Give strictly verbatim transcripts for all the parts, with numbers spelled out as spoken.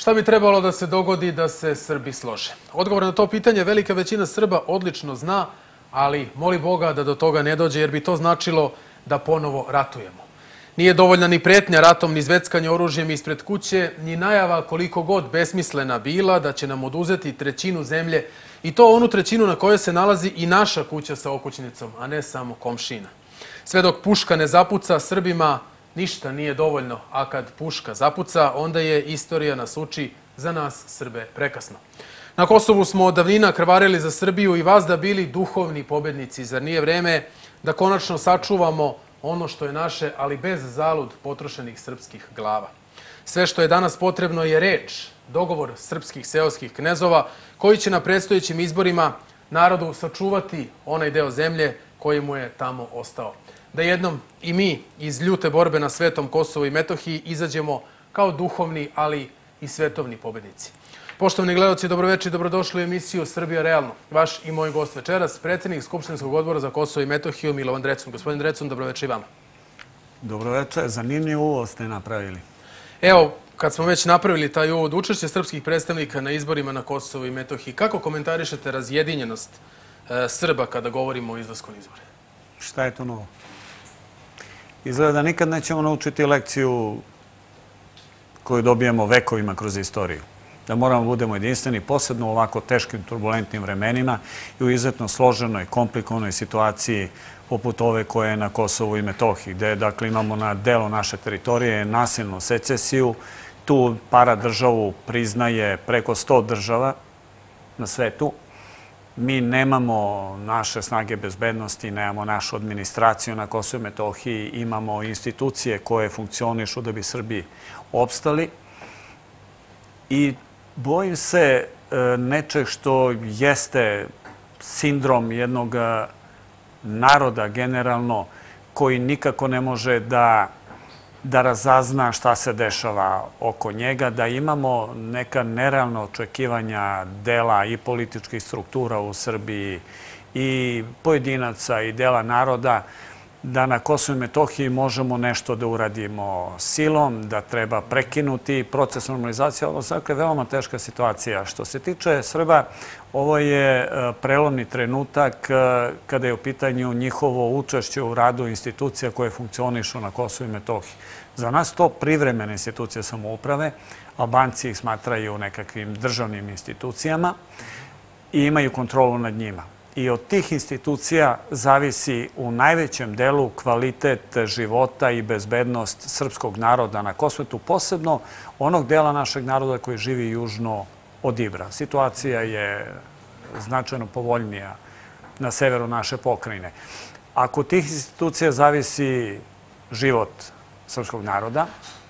Šta bi trebalo da se dogodi da se Srbi slože? Odgovor na to pitanje velika većina Srba odlično zna, ali moli Boga da do toga ne dođe, jer bi to značilo da ponovo ratujemo. Nije dovoljna ni pretnja ratom, ni zveckanje oružjem ispred kuće, ni najava koliko god besmislena bila da će nam oduzeti trećinu zemlje, i to onu trećinu na kojoj se nalazi i naša kuća sa okućnicom, a ne samo komšina. Sve dok puška ne zapuca, Srbima ništa nije dovoljno, a kad puška zapuca, onda je istorija nas uči za nas Srbe prekasno. Na Kosovu smo od davnina krvarili za Srbiju i vas da bili duhovni pobednici. Zar nije vreme da konačno sačuvamo ono što je naše, ali bez zalud potrošenih srpskih glava? Sve što je danas potrebno je reč, dogovor srpskih seoskih knezova koji će na predstojećim izborima narodu sačuvati onaj deo zemlje koji mu je tamo ostao. Da jednom i mi iz ljute borbe na svetom Kosovu i Metohiji izađemo kao duhovni, ali i svetovni pobednici. Poštovani gledalci, dobroveče i dobrodošli u emisiju Srbija realno. Vaš i moj gost večeras, predsjednik Skupštinskog odbora za Kosovo i Metohiju, Milovan Drecun. Gospodin Drecun, dobroveče i vama. Dobroveče, zanimljiv uvod ste napravili. Evo, kad smo već napravili taj uvod, učešće srpskih predstavnika na izborima na Kosovu i Metohiji, kako komentarišete razjedinjenost e, Srba kada govorimo o izlasku na izbore? Šta je to novo? Izgleda da nikad nećemo naučiti lekciju koju dobijemo vekovima kroz istoriju. Da moramo budemo jedinstveni, posebno u ovako teškim, turbulentnim vremenima i u izuzetno složenoj, komplikovanoj situaciji poput ove koje je na Kosovu i Metohiji, gde dakle, imamo na delu naše teritorije nasilnu secesiju. Tu paradržavu priznaje preko sto država na svetu. Mi nemamo naše snage bezbednosti, nemamo našu administraciju na Kosovu i Metohiji, imamo institucije koje funkcionišu da bi Srbi opstali. I bojim se nečeg što jeste sindrom jednog naroda generalno koji nikako ne može da, da razazna šta se dešava oko njega, da imamo neka nerealna očekivanja dela i političkih struktura u Srbiji i pojedinaca i dela naroda, da na Kosovu i Metohiji možemo nešto da uradimo silom, da treba prekinuti proces normalizacije. Ovo je dakle veoma teška situacija. Što se tiče Srba, ovo je prelomni trenutak kada je u pitanju njihovo učešće u radu institucija koje funkcionišu na Kosovu i Metohiji. Za nas to privremene institucije samouprave, Albanci ih smatraju nekakvim državnim institucijama i imaju kontrolu nad njima. I od tih institucija zavisi u najvećem delu kvalitet života i bezbednost srpskog naroda na Kosovu, posebno onog dela našeg naroda koji živi južno od Ibra. Situacija je značajno povoljnija na severu naše pokrajine. Ako od tih institucija zavisi život srpskog naroda,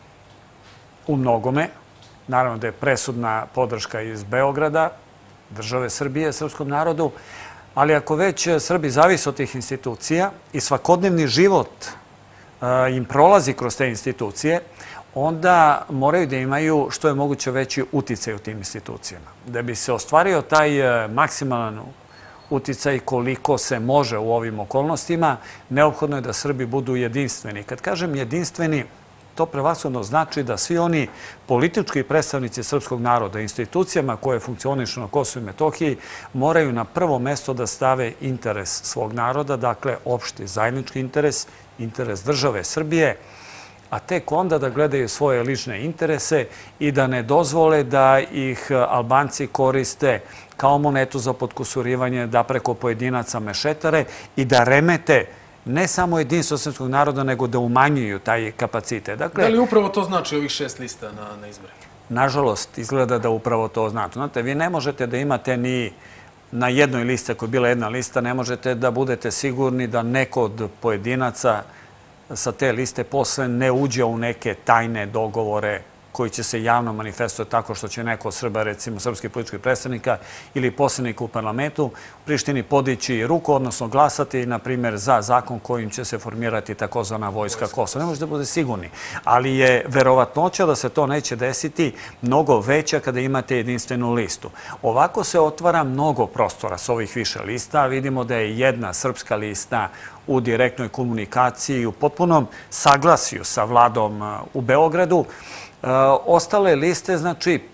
u mnogome, naravno da je presudna podrška iz Beograda, države Srbije, srpskom narodu, ali ako već Srbi zavise od tih institucija i svakodnevni život im prolazi kroz te institucije, onda moraju da imaju što je moguće veći uticaj u tim institucijama. Da bi se ostvario taj maksimalan uticaj koliko se može u ovim okolnostima, neophodno je da Srbi budu jedinstveni. Kad kažem jedinstveni, to prevashodno znači da svi oni politički predstavnici srpskog naroda, institucijama koje funkcionišu na Kosovu i Metohiji, moraju na prvo mesto da stave interes svog naroda, dakle opšti zajednički interes, interes države Srbije, a tek onda da gledaju svoje lične interese i da ne dozvole da ih Albanci koriste kao monetu za potkusurivanje, da preko pojedinaca mešetare i da remete ne samo jedinstvo srpskog naroda, nego da umanjuju taj kapacitet. Dakle, da li upravo to znači ovih šest lista na, na izborima? Nažalost, izgleda da upravo to znači. Znate, vi ne možete da imate ni na jednoj listi, ako je bila jedna lista, ne možete da budete sigurni da neko od pojedinaca sa te liste posle ne uđe u neke tajne dogovore koji će se javno manifestovati tako što će neko od Srba, recimo srpskih političkih predstavnika ili poslanika u parlamentu, u Prištini podići ruku, odnosno glasati, na primjer, za zakon kojim će se formirati takozvana vojska Kosova. Ne možete da bude sigurni, ali je verovatnoća da se to neće desiti mnogo veća kada imate jedinstvenu listu. Ovako se otvara mnogo prostora s ovih više lista. Vidimo da je jedna srpska lista u direktnoj komunikaciji, u potpunom saglasju sa vladom u Beogradu. Ostale liste, znači,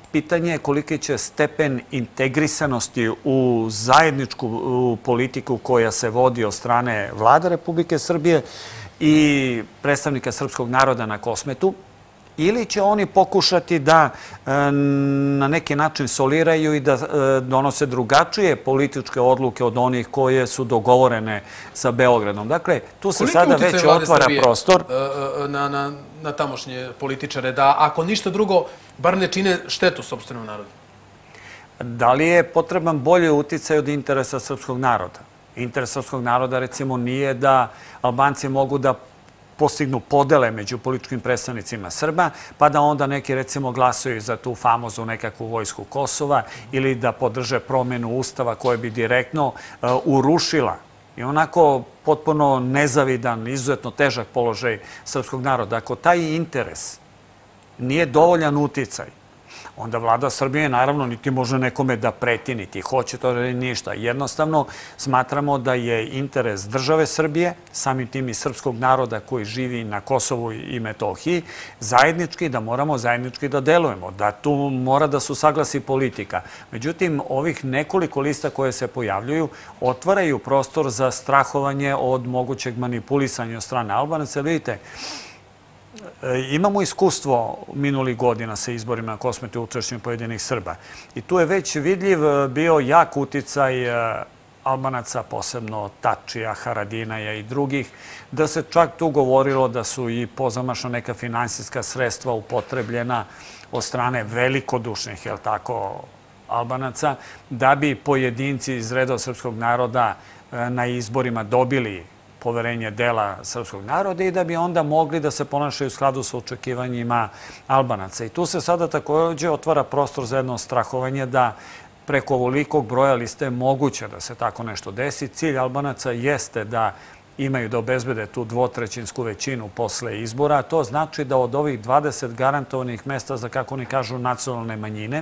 pitanje je koliki će stepen integrisanosti u zajedničku politiku koja se vodi od strane Vlade Republike Srbije i predstavnika srpskog naroda na Kosmetu, ili će oni pokušati da na neki način soliraju i da donose drugačije političke odluke od onih koje su dogovorene sa Beogradom. Dakle, tu se sada već otvara prostor. Na, na tamošnje političare, da ako ništa drugo, bar ne čine štetu sopstvenom narodu? Da li je potreban bolji uticaj od interesa srpskog naroda? Interes srpskog naroda, recimo, nije da Albanci mogu da postignu podele među političkim predstavnicima Srba, pa da onda neki, recimo, glasaju za tu famoznu nekakvu vojsku Kosova ili da podrže promjenu Ustava koja bi direktno urušila i onako potpuno nezavidan, izuzetno težak položaj srpskog naroda. Ako taj interes nije dovoljan uticaj, onda vlada Srbije naravno niti može nekome da preti, niti hoće to ili ništa. Jednostavno smatramo da je interes države Srbije, samim tim i srpskog naroda koji živi na Kosovu i Metohiji, zajednički, da moramo zajednički da delujemo, da tu mora da su saglasi politika. Međutim, ovih nekoliko lista koje se pojavljuju otvaraju prostor za strahovanje od mogućeg manipulisanja od strane Albanaca. Vidite, imamo iskustvo minulih godina sa izborima na Kosmetu i učešćem pojedinih Srba. I tu je već vidljiv bio jak uticaj Albanaca, posebno Tačija, Haradinaja i drugih, da se čak tu govorilo da su i pozamašna neka finansijska sredstva upotrebljena od strane velikodušnih, jel tako, Albanaca, da bi pojedinci iz redova srpskog naroda na izborima dobili poverenje dela srpskog naroda i da bi onda mogli da se ponašaju u skladu sa očekivanjima Albanaca. I tu se sada također otvara prostor za jedno strahovanje da preko ovolikog broja liste je moguće da se tako nešto desi. Cilj Albanaca jeste da imaju da obezbede tu dvotrećinsku većinu posle izbora. To znači da od ovih dvadeset garantovanih mesta za, kako oni kažu, nacionalne manjine,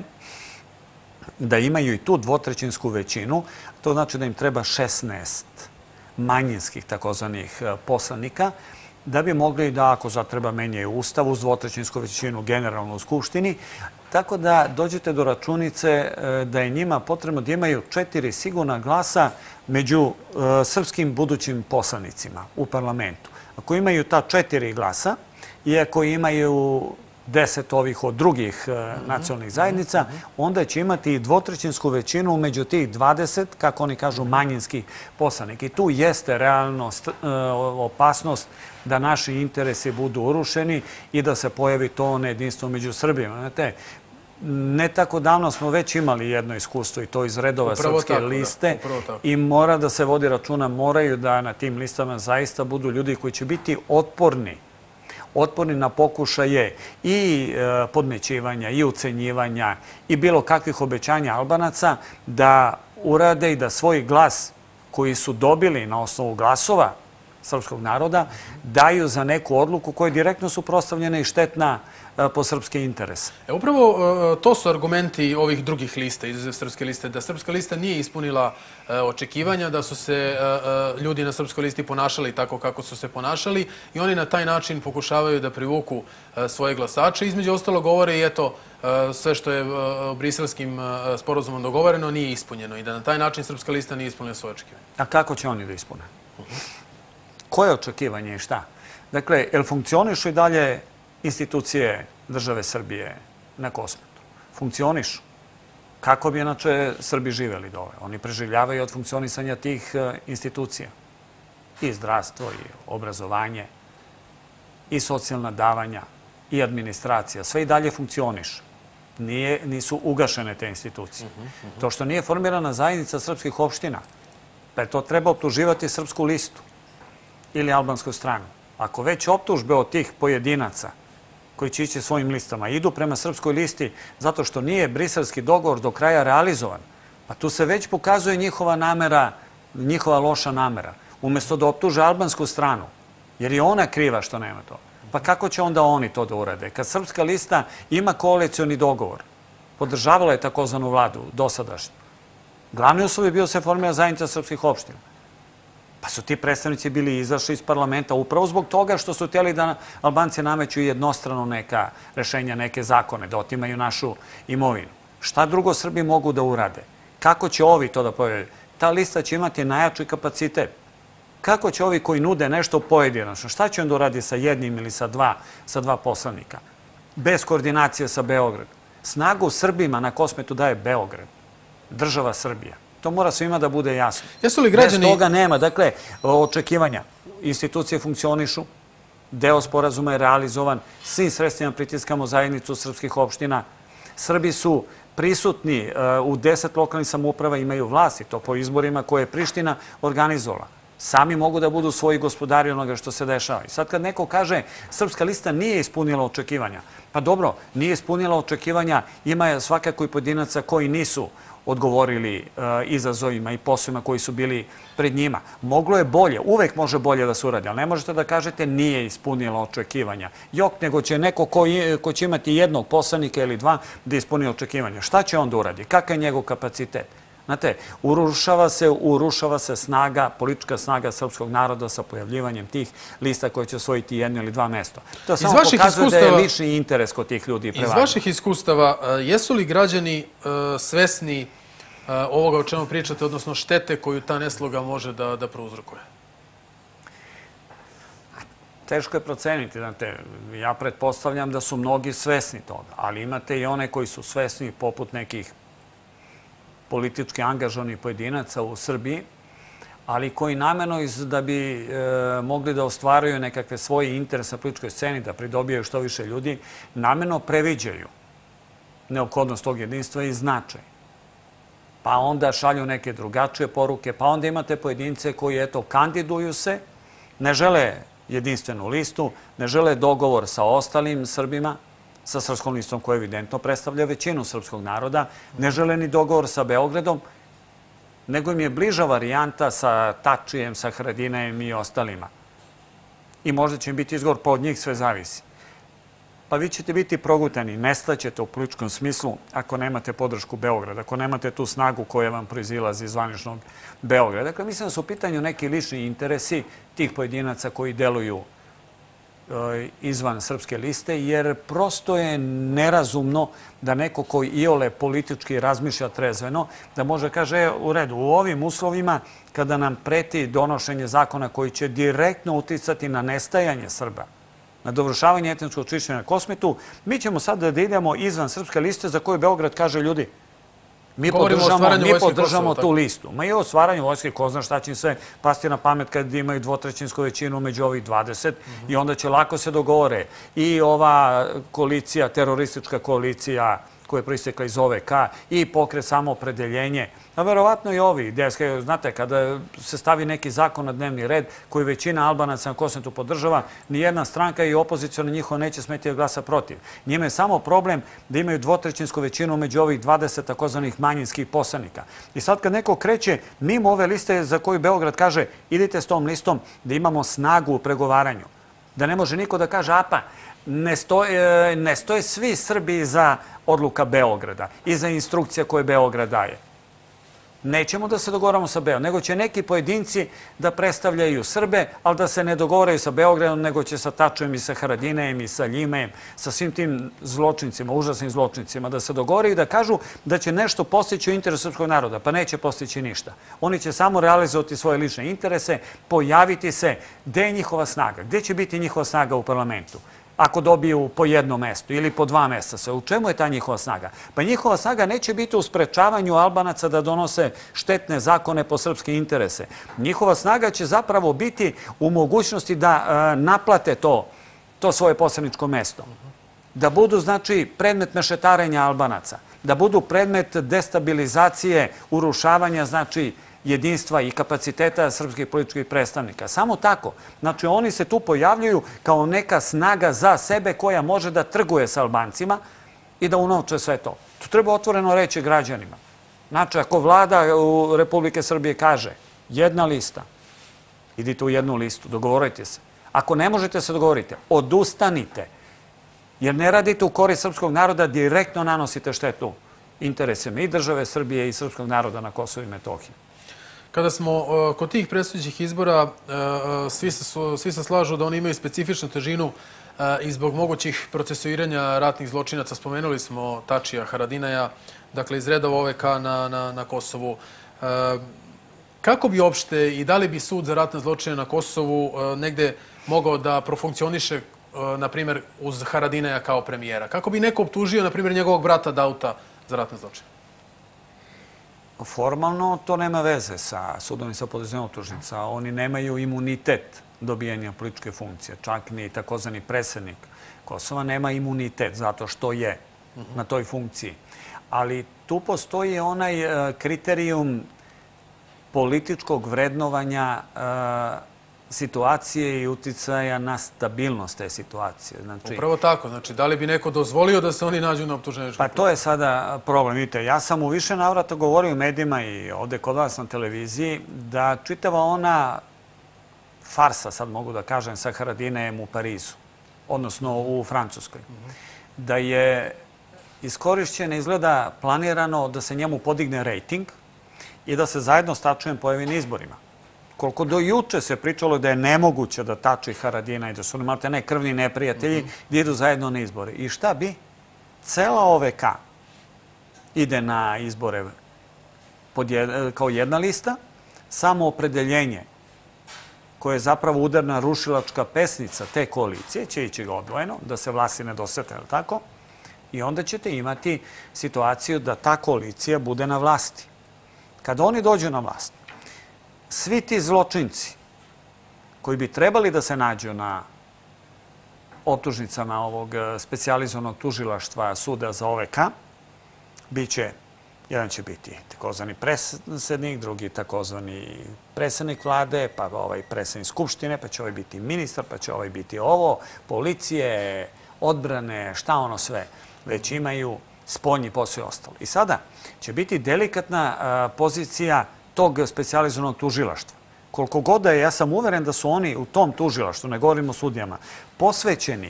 da imaju i tu dvotrećinsku većinu. To znači da im treba šesnaest manjinskih takozvanih poslanika, da bi mogli da, ako zatreba, menjaju ustav uz dvotrećinsku većinu generalno u Skupštini. Tako da dođete do računice da je njima potrebno da imaju četiri sigurna glasa među srpskim budućim poslanicima u parlamentu. Ako imaju ta četiri glasa i ako imaju deset ovih od drugih nacionalnih zajednica, onda će imati i dvotrećinsku većinu među tih dvadeset, kako oni kažu, manjinskih poslanika. I tu jeste realno opasnost da naši interesi budu urušeni i da se pojavi to nejedinstvo među Srbima. Znate, ne tako davno smo već imali jedno iskustvo i to iz redova srpske liste i mora da se vodi računa, moraju da na tim listama zaista budu ljudi koji će biti otporni otporni na pokušaje i podmećivanja i ucenjivanja i bilo kakvih obećanja Albanaca da urade i da svoj glas koji su dobili na osnovu glasova srpskog naroda daju za neku odluku koja je direktno suprotstavljena i štetna po srpske interese. Upravo to su argumenti ovih drugih lista, izuzev srpske liste, da srpska lista nije ispunila očekivanja, da su se ljudi na srpskoj listi ponašali tako kako su se ponašali i oni na taj način pokušavaju da privuku svoje glasače. Između ostalo govore i eto, sve što je briselskim sporazumom dogovoreno nije ispunjeno i da na taj način srpska lista nije ispunila svoje očekivanje. A kako će oni da ispune? Koje očekivanje i šta? Dakle, jel funkcionišu i dalje institucije države Srbije na Kosmetu? Funkcionišu. Kako bi inače Srbi živeli dole? Oni preživljavaju od funkcionisanja tih institucija. I zdravstvo, i obrazovanje, i socijalna davanja, i administracija. Sve i dalje funkcioniše. Nisu ugašene te institucije. To što nije formirana zajednica srpskih opština, pa je to treba optuživati srpsku listu ili albansku stranu. Ako već optužbe od tih pojedinaca koji će ići svojim listama idu prema srpskoj listi zato što nije briselski dogovor do kraja realizovan, pa tu se već pokazuje njihova namera, njihova loša namera, umjesto da optuže albansku stranu, jer je ona kriva što nema to. Pa kako će onda oni to da urade? Kad srpska lista ima koalicioni dogovor, podržavala je takozvanu vladu dosadašnju, glavni uslov je bio se formira zajednica srpskih opština. Pa su ti predstavnici bili izašli iz parlamenta upravo zbog toga što su htjeli da Albanci nameću jednostrano neka rešenja, neke zakone, da otimaju našu imovinu. Šta drugo Srbi mogu da urade? Kako će ovi to da povedu? Ta lista će imati najjači kapacitet. Kako će ovi koji nude nešto pojedinačno? Šta će on da uradi sa jednim ili sa dva, sa dva poslanika? Bez koordinacije sa Beogradom. Snagu Srbima na Kosmetu daje Beograd, država Srbija. To mora svima da bude jasno. Jesu li građani... Bez toga nema. Dakle, očekivanja. Institucije funkcionišu, deo sporazuma je realizovan, svim sredstvima pritiskamo zajednicu srpskih opština. Srbi su prisutni u deset lokalnih samouprava, imaju vlasti, to po izborima koje je Priština organizovala. Sami mogu da budu svoji gospodari onoga što se dešava. I sad kad neko kaže Srpska lista nije ispunila očekivanja, pa dobro, nije ispunila očekivanja, ima svakako i pojedinaca koji nisu odgovorili izazovima i poslovima koji su bili pred njima. Moglo je bolje, uvek može bolje da se uradi, ali ne možete da kažete nije ispunila očekivanja. Jok, nego će neko ko će imati jednog poslanika ili dva da ispuni očekivanja. Šta će on da uradi? Kakav je njegov kapacitet? Znate, urušava se, urušava se snaga, politička snaga srpskog naroda sa pojavljivanjem tih lista koje će osvojiti jedno ili dva mesta. To samo pokazuje da je lični interes kod tih ljudi prevažan. Iz vaših iskustava, jesu li građani svesni ovoga o čemu pričate, odnosno štete koju ta nesloga može da prouzrokuje? Teško je proceniti. Ja pretpostavljam da su mnogi svesni toga, ali imate i one koji su svesni poput nekih politički angažovanih pojedinaca u Srbiji, ali koji namerno da bi mogli da ostvaruju nekakve svoje interese na političkoj sceni, da pridobijaju što više ljudi, namerno previđaju neophodnost tog jedinstva i značaj. Pa onda šalju neke drugačije poruke, pa onda imate pojedince koji, eto, kandiduju se, ne žele jedinstvenu listu, ne žele dogovor sa ostalim Srbima, sa Srpskom listom koja evidentno predstavlja većinu srpskog naroda, ne žele ni dogovor sa Beogradom, nego im je bliža varijanta sa Tačijem, sa Haradinajem i ostalima. I možda će im biti izgovor, pa od njih sve zavisi. Pa vi ćete biti progutani, nestaćete u političkom smislu ako nemate podršku Beograda, ako nemate tu snagu koja vam proizilazi iz zvaničnog Beograda. Dakle, mislim da su u pitanju neki lični interesi tih pojedinaca koji deluju izvan Srpske liste, jer prosto je nerazumno da neko koji iole politički razmišlja trezveno, da može kaže u redu, u ovim uslovima kada nam preti donošenje zakona koji će direktno uticati na nestajanje Srba, na dovršavanje etničkog čišćenja na Kosmetu, mi ćemo sad da idemo izvan Srpske liste za koju Beograd kaže ljudi, mi podržamo tu listu. Ma i o stvaranju vojske, ko zna šta će im sve pasti na pamet kad imaju dvotrećinsku većinu među ovih dvadeset i onda će lako se dogovore. I ova koalicija, teroristička koalicija koja je proistekla iz O V K i pokret Samoopredeljenje, a verovatno i ovi. Znate, kada se stavi neki zakon na dnevni red koji većina Albanaca na Kosmetu podržava, nijedna stranka i opoziciona njihova neće smeti da glasa protiv. Njima je samo problem da imaju dvotrećinsku većinu među ovih dvadeset takozvanih manjinskih poslanika. I sad kad neko kreće mimo ove liste za koju Beograd kaže idite s tom listom, da imamo snagu u pregovaranju, da ne može niko da kaže apa, ne stoje svi Srbi za odluka Beograda i za instrukcija koje Beograd daje. Nećemo da se dogovaramo sa Beogradom, nego će neki pojedinci da predstavljaju Srbe, ali da se ne dogovaraju sa Beogradom, nego će sa Tačujem i sa Haradinajem i sa Ljimajem, sa svim tim zločincima, užasnim zločincima, da se dogovaraju i da kažu da će nešto postići u interesu srpskog naroda. Pa neće postići ništa. Oni će samo realizovati svoje lične interese, pojaviti se. Gde je njihova snaga? Gde će biti njihova snaga u parlamentu? Ako dobiju po jedno mesto ili po dva mesta sve. U čemu je ta njihova snaga? Pa njihova snaga neće biti u sprečavanju Albanaca da donose štetne zakone po srpske interese. Njihova snaga će zapravo biti u mogućnosti da naplate to, to svoje poslaničko mesto. Da budu, znači, predmet mešetarenja Albanaca. Da budu predmet destabilizacije, urušavanja, znači, jedinstva i kapaciteta srpskih političkih predstavnika. Samo tako. Znači, oni se tu pojavljuju kao neka snaga za sebe koja može da trguje sa Albancima i da unovče sve to. To treba otvoreno reći građanima. Znači, ako vlada Republike Srbije kaže jedna lista, idite u jednu listu, dogovorite se. Ako ne možete se dogovorite, odustanite. Jer ne radite u korist srpskog naroda, direktno nanosite štetu interesima i države Srbije i srpskog naroda na Kosovu i Metohiji. Kada smo kod tih predstojećih izbora, svi se, svi se slažu da oni imaju specifičnu težinu i zbog mogućih procesuiranja ratnih zločinaca. Spomenuli smo Tačija Haradinaja, dakle iz redova O V K na, na, na Kosovu. Kako bi opšte i da li bi sud za ratne zločine na Kosovu negde mogao da profunkcioniše, na primjer, uz Haradinaja kao premijera? Kako bi neko optužio, na primjer, njegovog brata Dauta za ratne zločine? Formalno to nema veze sa sudom i sa podizanjem optužnica. Oni nemaju imunitet dobijanja političke funkcije. Čak ni takozvani predsjednik Kosova nema imunitet zato što je na toj funkciji. Ali tu postoji onaj kriterijum političkog vrednovanja situacije i uticaja na stabilnost te situacije. Znači, upravo tako. Znači, da li bi neko dozvolio da se oni nađu na optuženičkom? Pa to je sada problem. Vidite, ja sam u više navrata govorio u medijima i ovde kod vas na televiziji da čitava ona farsa, sad mogu da kažem, sa Haradinajem u Parizu, odnosno u Francuskoj, da je iskorišćeno, izgleda planirano da se njemu podigne rejting i da se zajedno s Tačijem pojavi na izborima. Koliko do juče se pričalo da je nemoguće da Tači i Haradinaj, da su malte ne krvni neprijatelji, da idu zajedno na izbore. I šta bi? Cela O V K ide na izbore kao jedna lista, samo opredeljenje koje je zapravo udarna rušilačka pesnica te koalicije, će ići ga odvojeno, da se vlasti ne dosete, ali tako? I onda ćete imati situaciju da ta koalicija bude na vlasti. Kada oni dođu na vlast, svi ti zločinci koji bi trebali da se nađu na optužnicama ovog specijalizovanog tužilaštva suda za O V K, biće, jedan će biti takozvani predsjednik, drugi takozvani predsjednik vlade, pa ovaj predsjednik skupštine, pa će ovaj biti ministar, pa će ovaj biti ovo, policije, odbrane, šta ono sve već imaju, spoljni posao i ostalo. I sada će biti delikatna pozicija tog specijalizovanog tužilaštva. Koliko god da je, ja sam uveren da su oni u tom tužilaštvu, ne govorimo o sudijama, posvećeni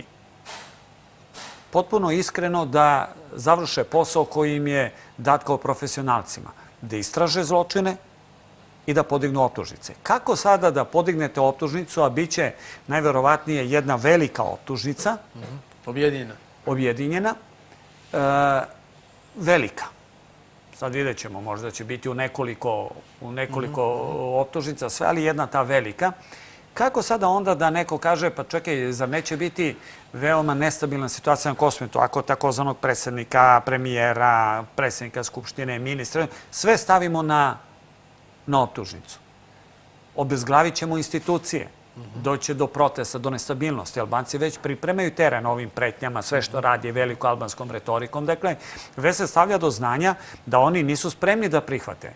potpuno iskreno da završe posao koji im je dat kao profesionalcima. Da istraže zločine i da podignu optužnice. Kako sada da podignete optužnicu, a bit će najverovatnije jedna velika optužnica, objedinjena, objedinjena, velika. Sad vidjet ćemo, možda će biti u nekoliko, u nekoliko optužnica sve, ali jedna ta velika. Kako sada onda da neko kaže, pa čekaj, zar neće biti veoma nestabilna situacija na Kosovu, ako takozvanog predsjednika, premijera, predsjednika Skupštine, ministra, sve stavimo na, na optužnicu. Obezglavit ćemo institucije. Doće do protesta, do nestabilnosti. Albanci već pripremaju teren ovim pretnjama, sve što radi veliko albanskom retorikom. Dakle, već se stavlja do znanja da oni nisu spremni da prihvate.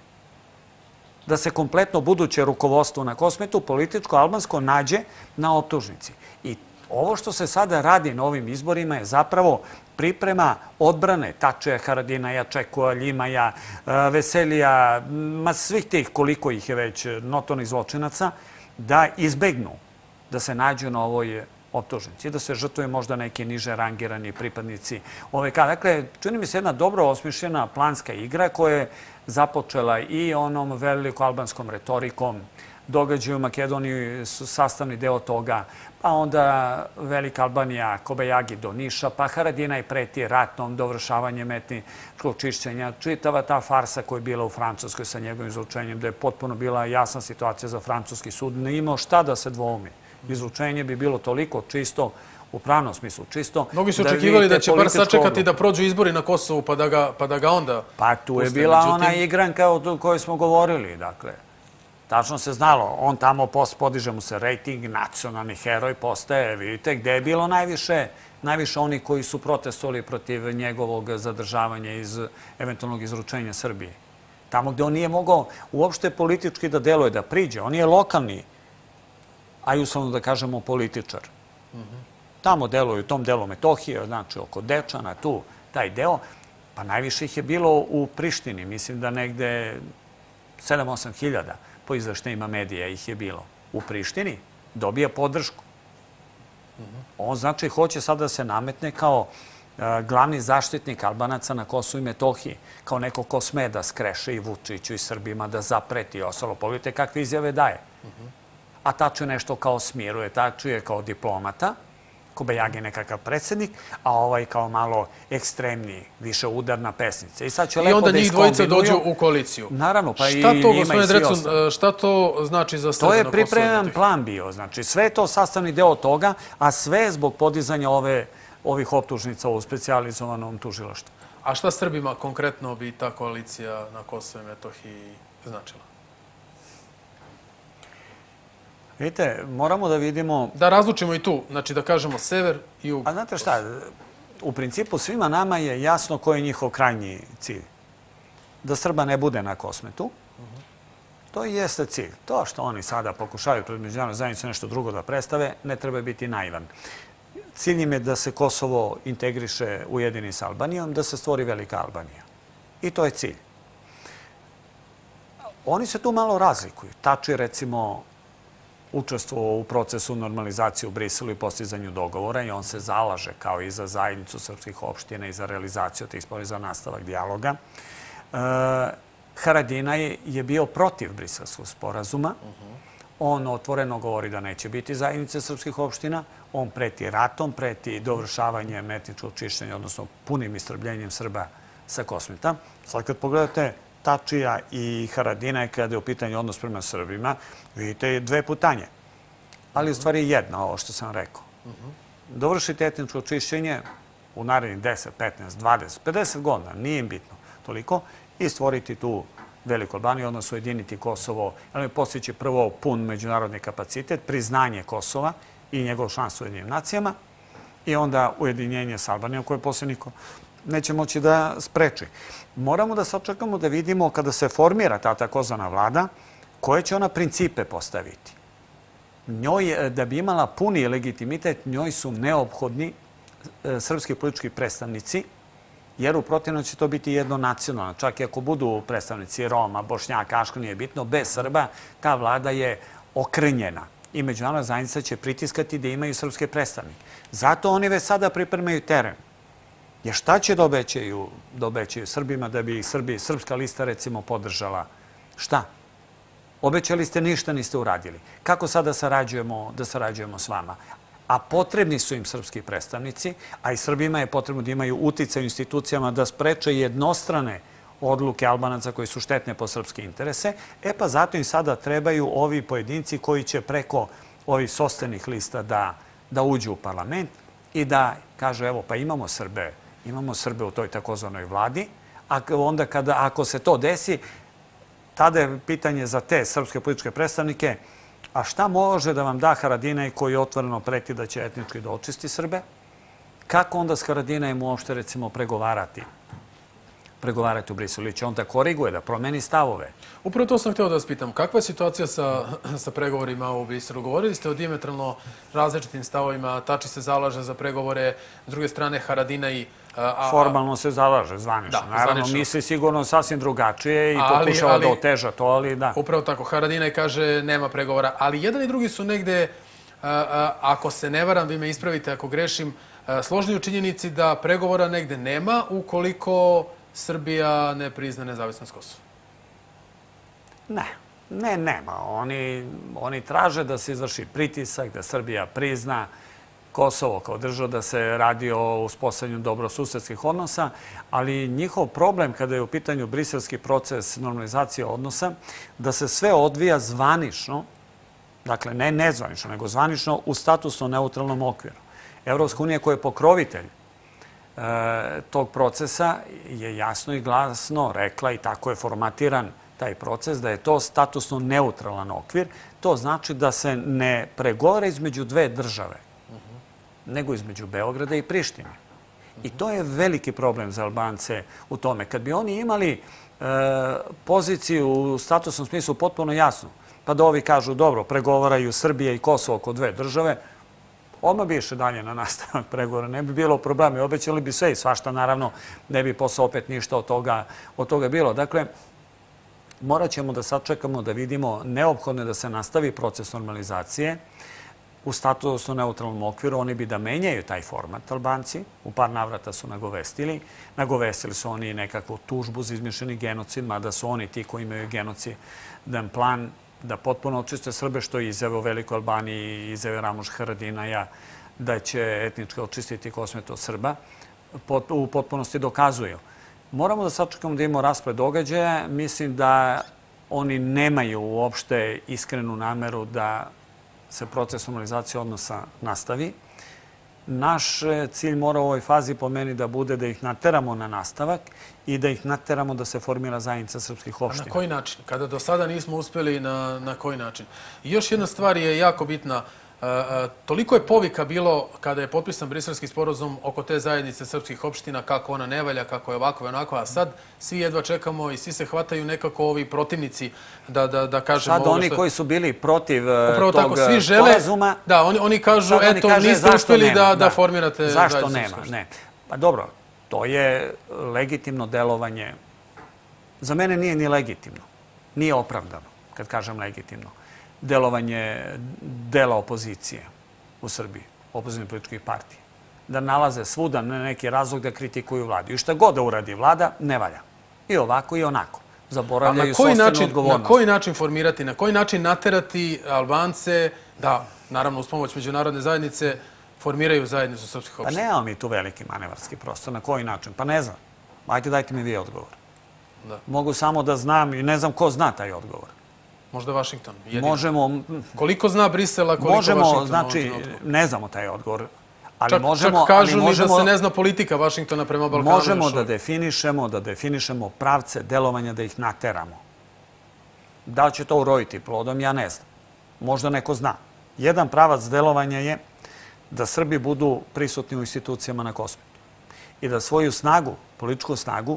Da se kompletno buduće rukovodstvo na Kosmetu, političko, albansko, nađe na optužnici. I ovo što se sada radi na ovim izborima je zapravo priprema odbrane Tačija, Haradinaja, Čekua, Ljimaja, Veselija, ma svih tih koliko ih je već notornih zločinaca, da izbegnu da se nađu na ovoj optužnici i da se žrtvuju možda neki niže rangirani pripadnici O V K. Dakle, čini mi se jedna dobro osmišljena planska igra koja je započela i onom veliko albanskom retorikom, događaju u Makedoniji su sastavni deo toga, pa onda Velika Albanija, Kobajagi do Niša, pa Haradinaj preti ratnom dovršavanjem etničkog čišćenja. Čitava ta farsa koja je bila u Francuskoj sa njegovim izručenjem, da je potpuno bila jasna situacija za francuski sud, ne imao šta da se dvoumi. Izručenje bi bilo toliko čisto, u pravnom smislu čisto. Mnogi su očekivali da će bar sačekati da prođu izbori na Kosovu pa da ga, pa da ga onda... Pa tu je bila ona igranka o kojoj smo govorili, dakle. Tačno se znalo, on tamo podiže mu se rejting, nacionalni heroj postaje, vidite, gde je bilo najviše, najviše oni koji su protestovali protiv njegovog zadržavanja iz eventualnog izručenja Srbije. Tamo gde on nije mogao uopšte politički da deluje, da priđe. On je lokalni, a i uslovno da kažemo političar. Tamo deluje u tom delu Metohije, znači oko Dečana, tu, taj deo, pa najviše ih je bilo u Prištini, mislim da negde sedam osam hiljada. Po izveštajima medija ih je bilo. U Prištini dobija podršku. On znači hoće sad da se nametne kao glavni zaštitnik Albanaca na Kosovu i Metohiji, kao neko ko sme da skreše i Vučiću i Srbima, da zapreti i ostalo. Pogledajte kakve izjave daje. A Taču je nešto kao smiruje, Taču je kao diplomata, Kobajagi je nekakav predsjednik, a ovaj kao malo ekstremni, više udarna pesnica. I sad će lepo da iskombinuju. I onda njih dvojica dođu u koaliciju. Naravno, pa i njima i svi ostali. Šta to znači za Srbe To na je Kosovu i pripreman Metohiji? plan bio. Znači, sve je to sastavni deo toga, a sve je zbog podizanja ovih optužnica u specijalizovanom tužilaštvu. A šta Srbima konkretno bi ta koalicija na Kosovu i Metohiji značila? Vidite, moramo da vidimo... Da razlučimo i tu, znači da kažemo sever i jug. A znate šta, u principu svima nama je jasno koji je njihov krajnji cilj. Da Srba ne bude na Kosmetu. To i jeste cilj. To što oni sada pokušaju pred međunarodnom zajednicom nešto drugo da predstave, ne treba biti naivan. Cilj im je da se Kosovo integriše ujedini s Albanijom, da se stvori velika Albanija. I to je cilj. Oni se tu malo razlikuju. Tači, recimo, učestvovao u procesu normalizacije u Briselu i postizanju dogovora i on se zalaže kao i za zajednicu srpskih opština i za realizaciju tih sporazuma, za nastavak dijaloga. Haradinaj je bio protiv Briselskog sporazuma. On otvoreno govori da neće biti zajednice srpskih opština. On preti ratom, preti dovršavanjem etničkog čišćenja, odnosno punim istrbljenjem Srba sa Kosmeta. Sad kad pogledate Tačija i Haradinaj kada je u pitanju odnos prema Srbima, vidite dve putanje. Ali u stvari jedna, ovo što sam rekao. Dovršiti etničko čišćenje u narednih deset, petnaest, dvadeset, pedeset godina, nije im bitno toliko, i stvoriti tu veliku Albaniju, odnosno ujediniti Kosovo, ali postići prvo pun međunarodni kapacitet, priznanje Kosova i njegov članstvo u Ujedinjenim nacijama i onda ujedinjenje s Albanijom koje poslije niko neće moći da spreči. Moramo da sačekamo da vidimo kada se formira ta takozvana vlada, koje će ona principe postaviti. Njoj, da bi imala puni legitimitet, njoj su neophodni srpski politički predstavnici, jer u protivnom će to biti jedno nacionalno. Čak i ako budu predstavnici Roma, Bošnjaka, Aška, nije bitno, bez Srba, ta vlada je okrnjena. I međunarodna zajednica će pritiskati da imaju srpske predstavnike. Zato oni već sada pripremaju teren. Jer šta će da obećaju, da obećaju Srbima da bi Srbi, srpska lista recimo podržala? Šta? Obećali ste, ništa niste uradili. Kako sada sarađujemo, da sarađujemo s vama? A potrebni su im srpski predstavnici, a i Srbima je potrebno da imaju uticaj u institucijama da spreče jednostrane odluke Albanaca koji su štetne po srpske interese. E pa zato im sada trebaju ovi pojedinci koji će preko ovih sostenih lista da, da uđu u parlament i da kažu, evo, pa imamo Srbe, imamo Srbe u toj takozvanoj vladi, a onda kada, ako se to desi, tada je pitanje za te srpske političke predstavnike, a šta može da vam da Haradinaj koji otvoreno preti da će etnički da očisti Srbe? Kako onda s Haradinajem uopšte, recimo, pregovarati? pregovarati u Briselu. Ili će on da koriguje, da promeni stavove? Upravo to sam htio da vas pitam. Kakva je situacija sa, sa pregovorima u Briselu? Govorili ste o dijametralno različitim stavovima. Tači se zalaže za pregovore, s druge strane Haradinaj... A, Formalno se zalaže, zvanično. Da, Naravno, zvanično. misli sigurno sasvim drugačije i ali, pokušava ali, da oteža to, ali da. Upravo tako. Haradinaj kaže nema pregovora, ali jedan i drugi su negde, a, a, ako se ne varam, vi me ispravite ako grešim, a, složni u činjenici da pregovora negde nema ukoliko Srbija ne prizna nezavisnost Kosova. Ne, ne, nema. Oni, oni traže da se izvrši pritisak, da Srbija prizna Kosovo kao država, da se radi o uspostavljanju dobrosusedskih odnosa, ali njihov problem kada je u pitanju briselski proces normalizacije odnosa, da se sve odvija zvanično, dakle ne nezvanično, nego zvanično u statusno neutralnom okviru. Evropska unija koja je pokrovitelj tog procesa je jasno i glasno rekla i tako je formatiran taj proces, da je to statusno neutralan okvir. To znači da se ne pregovara između dve države, nego između Beograda i Prištine. I to je veliki problem za Albance u tome. Kad bi oni imali poziciju u statusnom smislu potpuno jasnu, pa da ovi kažu, dobro, pregovaraju Srbija i Kosovo oko dve države, odmah bi išli dalje na nastavak pregovora, ne bi bilo problema. Obećali bi sve i svašta, naravno, ne bi posle opet ništa od toga, od toga bilo. Dakle, morat ćemo da sačekamo, da vidimo, neophodno je da se nastavi proces normalizacije. u statusno neutralnom okviru, oni bi da menjaju taj format, Albanci. U par navrata su nagovestili. Nagovestili su oni nekakvu tužbu za izmišljeni genocid, mada su oni ti koji imaju genocidan plan da potpuno očiste Srbe, što je izjave u Velikoj Albaniji i izjave Ramuš Haradinaja da će etnički očistiti Kosmet od Srba, u potpunosti dokazuju. Moramo da sačekamo da imamo rasplet događaja. Mislim da oni nemaju uopšte iskrenu nameru da se proces normalizacije odnosa nastavi. Naš cilj mora u ovoj fazi po meni da bude da ih nateramo na nastavak i da ih nateramo da se formira zajednica srpskih opština. A na koji način? Kada do sada nismo uspjeli, na, na koji način? I još jedna stvar je jako bitna. E, e, toliko je povika bilo kada je potpisan Briselski sporazum oko te zajednice srpskih opština, kako ona ne valja, kako je ovako i onako, a sad svi jedva čekamo i svi se hvataju nekako ovi protivnici da, da, da kažemo... Sad oni što... koji su bili protiv Upravo tog tako, svi žele, sporazuma... Da, oni, oni kažu, oni eto, kaže, niste uspjeli nema, da, da, da formirate... Zašto nema? Ne. Pa dobro, to je legitimno delovanje. Za mene nije ni legitimno, nije opravdano, kad kažem legitimno. Delovanje dela opozicije u Srbiji, opozicijne političkih partija, da nalaze svuda na neki razlog da kritikuju vladu. I šta god da uradi vlada, ne valja. I ovako i onako. Zaboravljaju sopstvenu odgovornost. Na koji način formirati, na koji način naterati Albance da, naravno uz pomoć međunarodne zajednice, formiraju zajednicu srpskih opština? Pa nemamo mi tu veliki manevarski prostor. Na koji način? Pa ne znam. Ajde, dajte mi vi odgovor. Da. Mogu samo da znam i ne znam ko zna taj odgovor. Možda Vašington. Jedino. Možemo... Koliko zna Brisela, koliko možemo, Vašington? Znači, ne znamo taj odgovor. Ali čak, možemo, čak kažu ali možemo, mi da se ne zna politika Vašingtona prema Balkanu. Možemo da definišemo, da definišemo pravce delovanja, da ih nateramo. Da li će to uroditi plodom, ja ne znam. Možda neko zna. Jedan pravac delovanja je da Srbi budu prisutni u institucijama na Kosmetu i da svoju snagu, političku snagu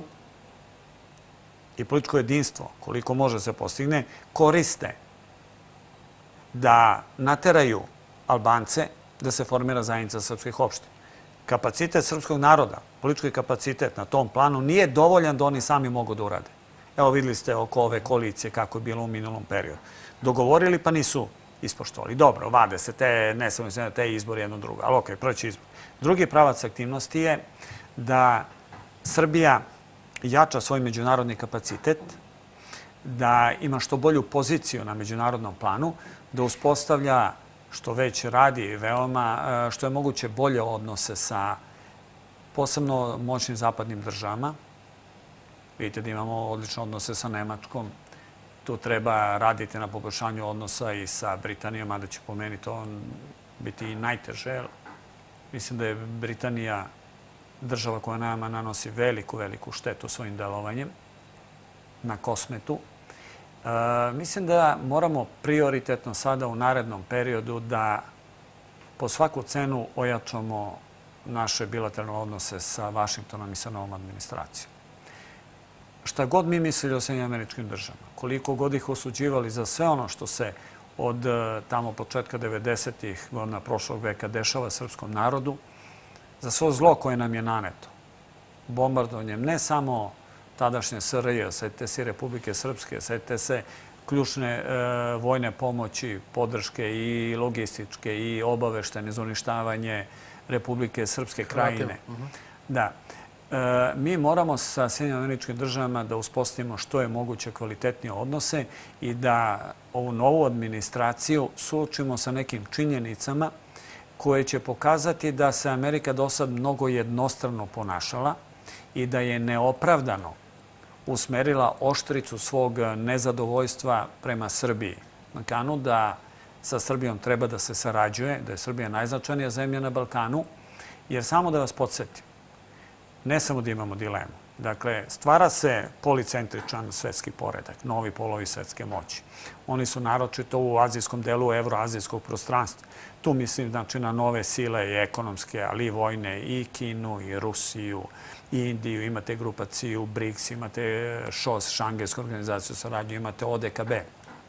i političko jedinstvo, koliko može se postigne, koriste da nateraju Albance da se formira zajednica srpskih opština. Kapacitet srpskog naroda, politički kapacitet na tom planu nije dovoljan da oni sami mogu da urade. Evo vidjeli ste oko ove koalicije kako je bilo u minulom periodu. Dogovorili pa nisu ispoštovali. Dobro, vade se te, ne samo se te izbori jedno drugo, ali okej, proći izbor. Drugi pravac aktivnosti je da Srbija jača svoj međunarodni kapacitet, da ima što bolju poziciju na međunarodnom planu, da uspostavlja, što već radi veoma, što je moguće bolje odnose sa posebno moćnim zapadnim državama. Vidite da imamo odlične odnose sa Nemačkom. Tu treba raditi na poboljšanju odnosa i sa Britanijom, a da će po meni to biti i najteže. Mislim da je Britanija država koja nama nanosi veliku, veliku štetu svojim delovanjem na Kosmetu. E, mislim da moramo prioritetno sada u narednom periodu da po svaku cenu ojačamo naše bilateralne odnose sa Vašingtonom i sa novom administracijom. Šta god mi mislili o Sjedinjenim Američkim Državama, koliko god ih osuđivali za sve ono što se od tamo početka devedesetih godina prošlog veka dešava srpskom narodu, za svo zlo koje nam je naneto, bombardovanjem ne samo tadašnje S R J, setite se Republike Srpske, setite se ključne e, vojne pomoći, podrške i logističke i obaveštene za uništavanje Republike Srpske krajine. Da. E, mi moramo sa Sjedinjenim Američkim Državama da uspostavimo što je moguće kvalitetnije odnose i da ovu novu administraciju suočimo sa nekim činjenicama koje će pokazati da se Amerika do sad mnogo jednostrano ponašala i da je neopravdano usmerila oštricu svog nezadovoljstva prema Srbiji. Na kanu da sa Srbijom treba da se sarađuje, da je Srbija najznačajnija zemlja na Balkanu, jer samo da vas podsjetim, ne samo da imamo dilemu. Dakle, stvara se policentričan svetski poredak, novi polovi svetske moći. Oni su naročito u azijskom delu evroazijskog prostranstva. Tu mislim znači, na nove sile i ekonomske, ali i vojne, i Kinu, i Rusiju, i Indiju. Imate grupaciju BRICS, imate ŠOS, Šangajsku organizaciju saradnju, imate O D K B.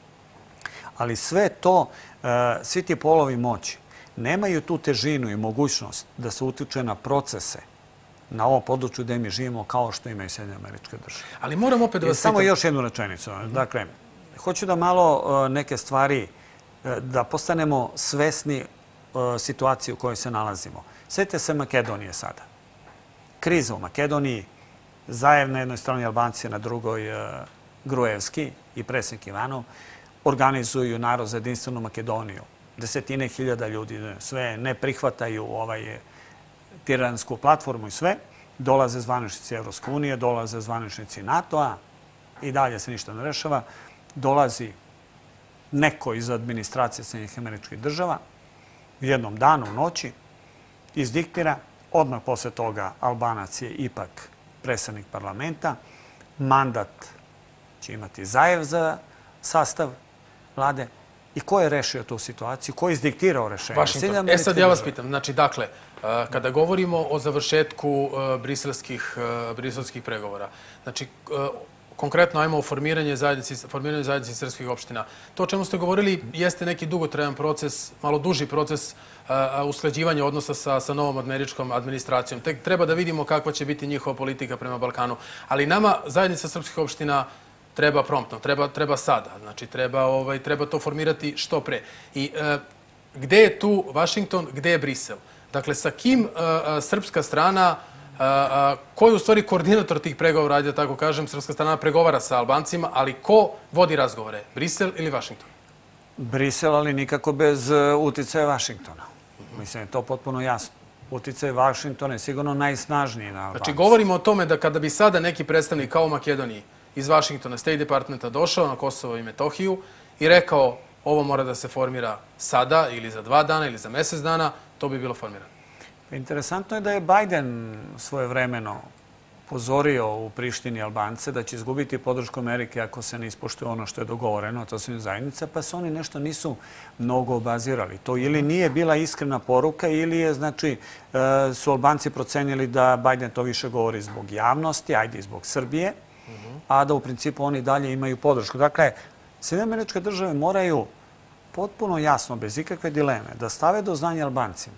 Ali sve to, svi ti polovi moći nemaju tu težinu i mogućnost da se utiče na procese na ovom području gde mi živimo kao što imaju Sjedinjene Američke Države. Ali moram opet da vas samo još jednu rečenicu. Dakle, hoću da malo neke stvari, da postanemo svesni situaciji u kojoj se nalazimo. Sjetite se Makedonije sada. Kriza u Makedoniji, Zajev na jednoj strani, Albanci na drugoj, Gruevski i predsjednik Ivanov, organizuju narod za jedinstvenu Makedoniju. Desetine hiljada ljudi sve ne prihvataju ovaj tiransku platformu i sve. Dolaze zvaničnici Evropske unije, dolaze zvaničnici NATO-a i dalje se ništa ne rešava. Dolazi neko iz administracije Sjedinjenih Američkih Država u jednom danu, u noći, izdiktira. Odmah posle toga Albanac je ipak predsednik parlamenta. Mandat će imati Zajev za sastav vlade. I ko je rešio tu situaciju? Ko je izdiktirao rešenje? Washington. E sad ja vas pitam. Znači, dakle, kada govorimo o završetku briselskih, briselskih pregovora, znači, konkretno ajmo o formiranju zajednici, formiranju zajednici srpskih opština. To o čemu ste govorili jeste neki dugotrajan proces, malo duži proces usklađivanja odnosa sa, sa novom američkom administracijom. Tek treba da vidimo kakva će biti njihova politika prema Balkanu. Ali nama zajednica srpskih opština treba promptno, treba, treba sada. Znači, treba, ovaj, treba to formirati što pre. I e, gde je tu Washington, gde je Brisel? Dakle, sa kim a, a, srpska strana, a, a, ko je u stvari koordinator tih pregovora, ajde da tako kažem, srpska strana pregovara sa Albancima, ali ko vodi razgovore? Brisel ili Washington? Brisel, ali nikako bez uticaja Washingtona. Mislim, je to potpuno jasno. Uticaj Washingtona je sigurno najsnažniji na Albanci. Znači, govorimo o tome da kada bi sada neki predstavnik kao u Makedoniji iz Washingtona, State Departmenta, došao na Kosovo i Metohiju i rekao ovo mora da se formira sada ili za dva dana ili za mesec dana, to bi bilo formirano. Interesantno je da je Biden svojevremeno pozorio u Prištini Albance da će izgubiti podršku Amerike ako se ne ispoštuje ono što je dogovoreno, a to su zajednica, pa se oni nešto nisu mnogo obazirali. To ili nije bila iskrena poruka ili je, znači, su Albanci procenili da Biden to više govori zbog javnosti, ajde i zbog Srbije, a da u principu oni dalje imaju podršku. Dakle, Sjedinjene Američke Države moraju potpuno jasno, bez ikakve dileme, da stave do znanja Albancima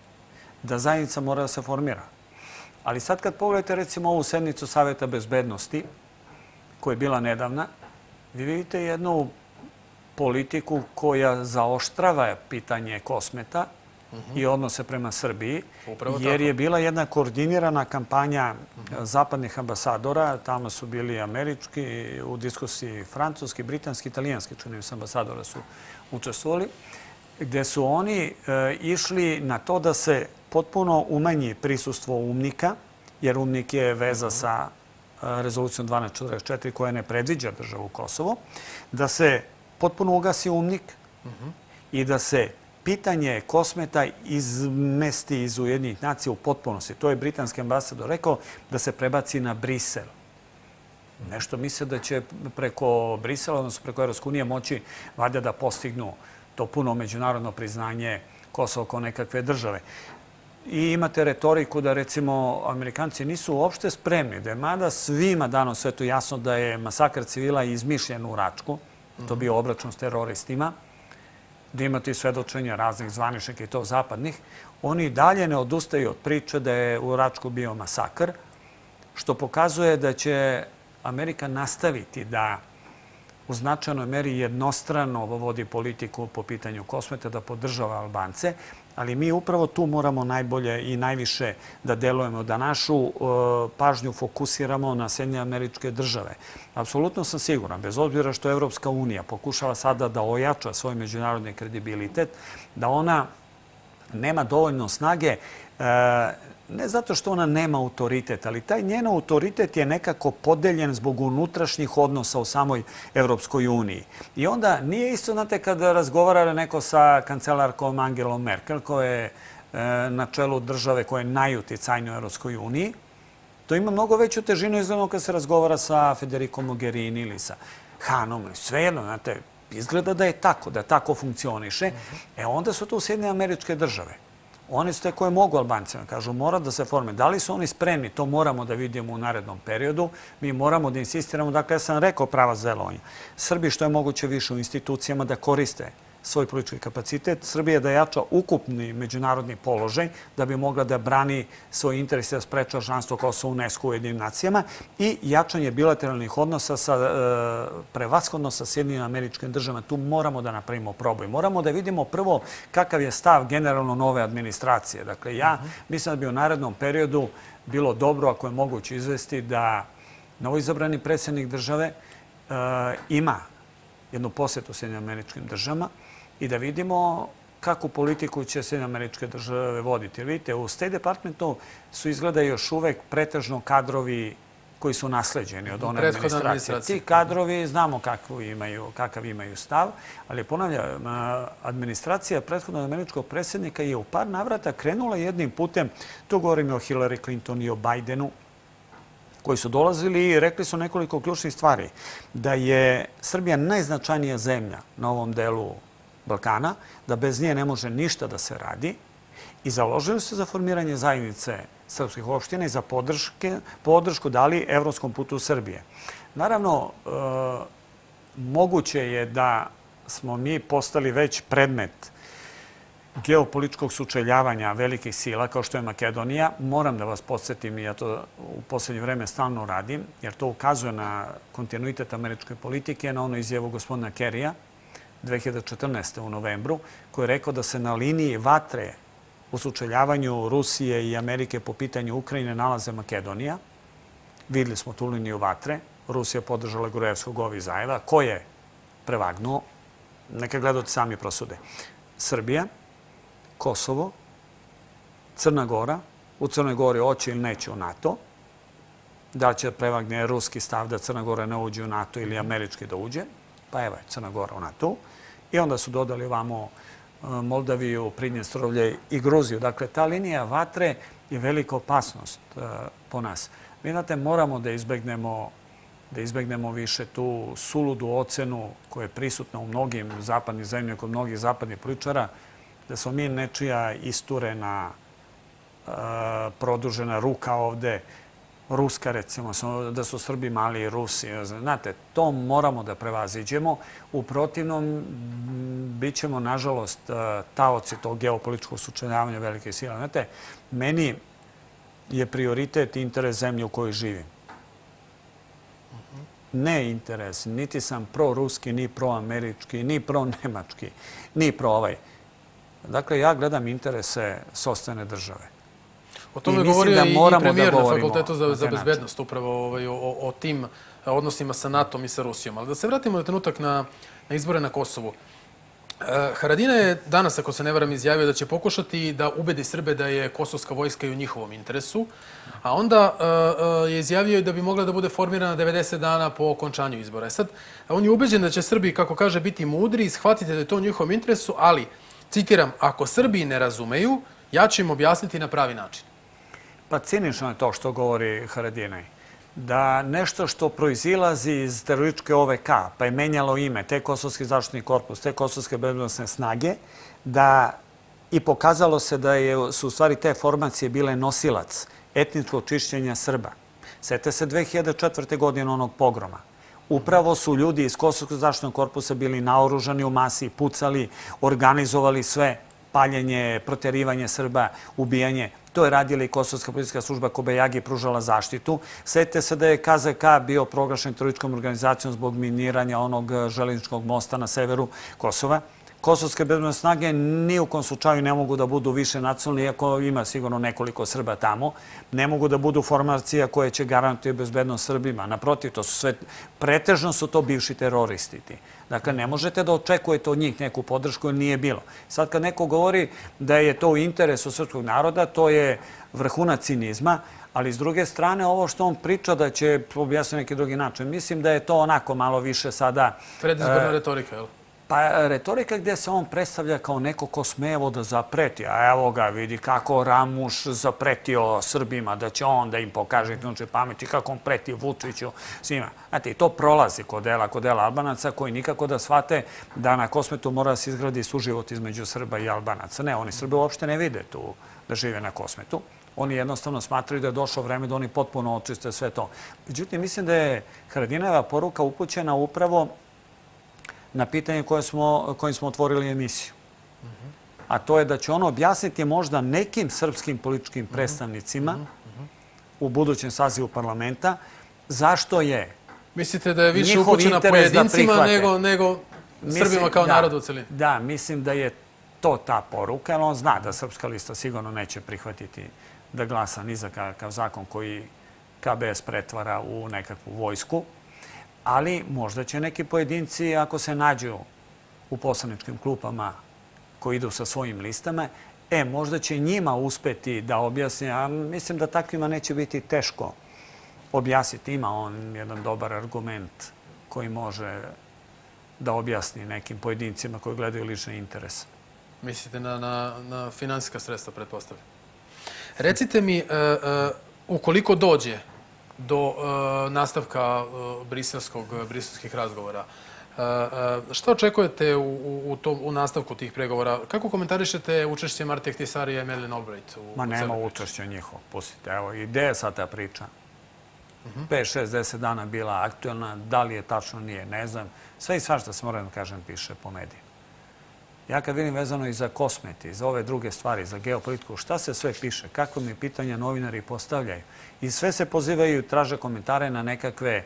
da zajednica mora da se formira. Ali sad kad pogledate recimo ovu sednicu Saveta bezbednosti, koja je bila nedavna, vi vidite jednu politiku koja zaoštrava pitanje Kosmeta i odnose prema Srbiji, jer je bila jedna koordinirana kampanja zapadnih ambasadora, tamo su bili američki, u diskusiji francuski, britanski, italijanski, čini mi se, ambasadora su učestvovali, gde su oni išli na to da se potpuno umanji prisustvo UMNIK-a, jer UMNIK je veza sa rezolucijom dvanaest četrdeset četiri koja ne predviđa državu Kosovo, da se potpuno ugasi UMNIK i da se pitanje Kosmeta izmesti iz Ujedinjenih nacija u potpunosti. To je britanski ambasador rekao, da se prebaci na Brisel. Nešto misle da će preko Brisela, odnosno preko Evropske unije, moći valjda da postignu to puno međunarodno priznanje Kosova kao nekakve države. I imate retoriku da, recimo, Amerikanci nisu uopšte spremni, da je mada svima dano svetu jasno da je masakr civila izmišljen u Račku, to bio obračun s teroristima, da imate svedočenja raznih zvaničnika i to zapadnih, oni dalje ne odustaju od priče da je u Račku bio masakr, što pokazuje da će Amerika nastaviti da u značajnoj meri jednostrano vodi politiku po pitanju Kosmeta, da podržava Albance, ali mi upravo tu moramo najbolje i najviše da delujemo, da našu pažnju fokusiramo na Sjedinjene Američke Države. Apsolutno sam siguran, bez obzira što Evropska unija pokušava sada da ojača svoj međunarodni kredibilitet, da ona nema dovoljno snage, ne zato što ona nema autoritet, ali taj njen autoritet je nekako podeljen zbog unutrašnjih odnosa u samoj Evropskoj uniji. I onda nije isto, znate, kada razgovara neko sa kancelarkom Angelom Merkel, koja je na čelu države koja je najuticajnija u Evropskoj uniji, to ima mnogo veću težinu izgledano kad se razgovara sa Federico Mogherini ili sa Hanom. Svejedno, znate, izgleda da je tako, da tako funkcioniše. E onda su tu Sjedinjene Američke Države. One su te koje mogu Albancima. Kažu, mora da se forme. Da li su oni spremni? To moramo da vidimo u narednom periodu. Mi moramo da insistiramo. Dakle, ja sam rekao prava delovanja. Srbi što je moguće više u institucijama da koriste svoj politički kapacitet, Srbija da jača ukupni međunarodni položaj, da bi mogla da brani svoj interes da spreča članstvo Kosova u UNESCO u Ujedinjenim nacijama i jačanje bilateralnih odnosa sa, prevashodno sa Sjedinjenim Američkim Državama. Tu moramo da napravimo proboj. Moramo da vidimo prvo kakav je stav generalno nove administracije. Dakle, ja mislim da bi u narednom periodu bilo dobro, ako je moguće izvesti, da novoizabrani predsjednik države ima jednu posjetu Sjedinjenim Američkim Državama i da vidimo kakvu politiku će Sjedinjene Američke Države voditi. Jer vidite, u State Departmentu su izgleda još uvek pretežno kadrovi koji su nasleđeni od one administracije. Ti kadrovi znamo kakav imaju stav, ali ponavljam, administracija prethodnog američkog predsjednika je u par navrata krenula jednim putem, tu govorim o Hillary Clinton i o Bidenu, koji su dolazili i rekli su nekoliko ključnih stvari. Da je Srbija najznačajnija zemlja na ovom delu Balkana, da bez nje ne može ništa da se radi i založili se za formiranje zajednice srpskih opština i za podršku dali evropskom putu Srbije. Naravno, moguće je da smo mi postali već predmet geopolitičkog sučeljavanja velikih sila, kao što je Makedonija. Moram da vas podsjetim, i ja to u poslednje vreme stalno radim, jer to ukazuje na kontinuitet američke politike, na ono izjavu gospodina Kerrya dve hiljade četrnaeste. u novembru, koji je rekao da se na liniji vatre u sučeljavanju Rusije i Amerike po pitanju Ukrajine nalaze Makedonija. Videli smo tu liniju vatre. Rusija podržala Grujevskog ovi Zajeva. Ko je prevagnuo? Neka gledate sami prosude. Srbija, Kosovo, Crna Gora. U Crnoj Gori hoće ili neće u NATO. Da će prevagne ruski stav da Crna Gora ne uđe u NATO ili američki da uđe. Pa evo je Crna Gora u NATO. I onda su dodali ovamo Moldaviju, Pridnjestrovlje i Gruziju. Dakle, ta linija vatre je velika opasnost po nas. Mi, znate, moramo da izbegnemo da izbegnemo više tu suludu ocenu koja je prisutna u mnogim zapadnim zemljama, kod mnogih zapadnih političara, da smo mi nečija isturena, produžena ruka ovde, Ruska, recimo, da su Srbi mali i Rusi. Znate, to moramo da prevaziđemo. U protivnom, bit ćemo, nažalost, taoci tog geopolitičkog sučeljavanja velike sile. Znate, meni je prioritet interes zemlje u kojoj živim. Ne interes, niti sam pro-ruski, ni pro-američki, ni pro-nemački, ni pro-ovaj. Dakle, ja gledam interese sopstvene države. O tome je govorio i premijer na Fakultetu za bezbednost, upravo o tim odnosima sa NATO-om i sa Rusijom. Ali da se vratimo na trenutak na izbore na Kosovu. Haradinaj je danas, ako se ne varam, izjavio da će pokušati da ubedi Srbe da je kosovska vojska i u njihovom interesu, a onda je izjavio i da bi mogla da bude formirana devedeset dana po okončanju izbora. Sad, on je ubeđen da će Srbi, kako kaže, biti mudri i shvatiti da je to u njihovom interesu, ali, citiram, ako Srbi ne razumeju, ja ću im objasniti na pravi način. Pa cinično je to što govori Haradinaj. Da nešto što proizilazi iz terorističke O V K, pa je menjalo ime, te Kosovski zaštitni korpus, te Kosovske bezbednosne snage, da i pokazalo se da su u stvari te formacije bile nosilac etničkog čišćenja Srba. Sjete se dve hiljade četvrte. godine onog pogroma. Upravo su ljudi iz Kosovskog zaštitnog korpusa bili naoružani u masi, pucali, organizovali sve, paljenje, proterivanje Srba, ubijanje. To je radila i Kosovska policijska služba Kobajagi, pružala zaštitu. Sjetite se da je K Z K bio proglašen terorističkom organizacijom zbog miniranja onog železničkog mosta na severu Kosova. Kosovske bezbednosne snage ni u kom slučaju ne mogu da budu više nacionalni, iako ima sigurno nekoliko Srba tamo. Ne mogu da budu formacija koje će garantovati bezbednost Srbima. Naprotiv, to su sve, pretežno su to bivši teroristi. Dakle, ne možete da očekujete od njih neku podršku, jer nije bilo. Sad kad neko govori da je to u interesu srpskog naroda, to je vrhunac cinizma, ali s druge strane, ovo što on priča da će objasniti neki drugi način, mislim da je to onako malo više sada... Predizborna retorika, je li? Pa retorika gdje se on predstavlja kao neko ko smevo da zapreti. A evo ga, vidi kako Ramuš zapretio Srbima, da će on da im pokaže ključne pameti, kako on preti Vučiću svima. Znate, i to prolazi kod dela, kod dela Albanaca koji nikako da shvate da na Kosmetu mora da se izgradi suživot između Srba i Albanaca. Ne, oni Srbe uopšte ne vide tu da žive na Kosmetu. Oni jednostavno smatraju da je došlo vreme da oni potpuno očiste sve to. Međutim, mislim da je Haradinajeva poruka upućena upravo na pitanje kojim smo otvorili emisiju. A to je da će ono objasniti možda nekim srpskim političkim predstavnicima u budućem sazivu parlamenta zašto je Mislite da je više upućena pojedincima nego Srbima kao narodu u celini? Da, mislim da je to ta poruka, ali on zna da Srpska lista sigurno neće prihvatiti da glasa ni za kakav zakon koji K B S pretvara u nekakvu vojsku, ali možda će neki pojedinci, ako se nađu u poslaničkim klupama koji idu sa svojim listama, e, možda će njima uspeti da objasni, a mislim da takvima neće biti teško objasniti. Ima on jedan dobar argument koji može da objasni nekim pojedincima koji gledaju lične interese. Mislite na finansijska sredstva, pretpostavljam. Recite mi, ukoliko dođe do nastavka briselskih razgovora, što očekujete u nastavku tih pregovora? Kako komentarišete učešće Marti Ahtisarija i Madeleine Albright? Ma nema učešća njihovo. Pustite, evo, i gde je sad ta priča? pet, šest, deset dana bila aktualna, da li je tačno, nije, ne znam. Sve i svašta se, moram da kažem, piše po medijima. Ja kad vidim vezano i za kosmet, i za ove druge stvari, za geopolitiku, šta se sve piše, kako mi pitanja novinari postavljaju. I sve se pozivaju i traže komentare na nekakve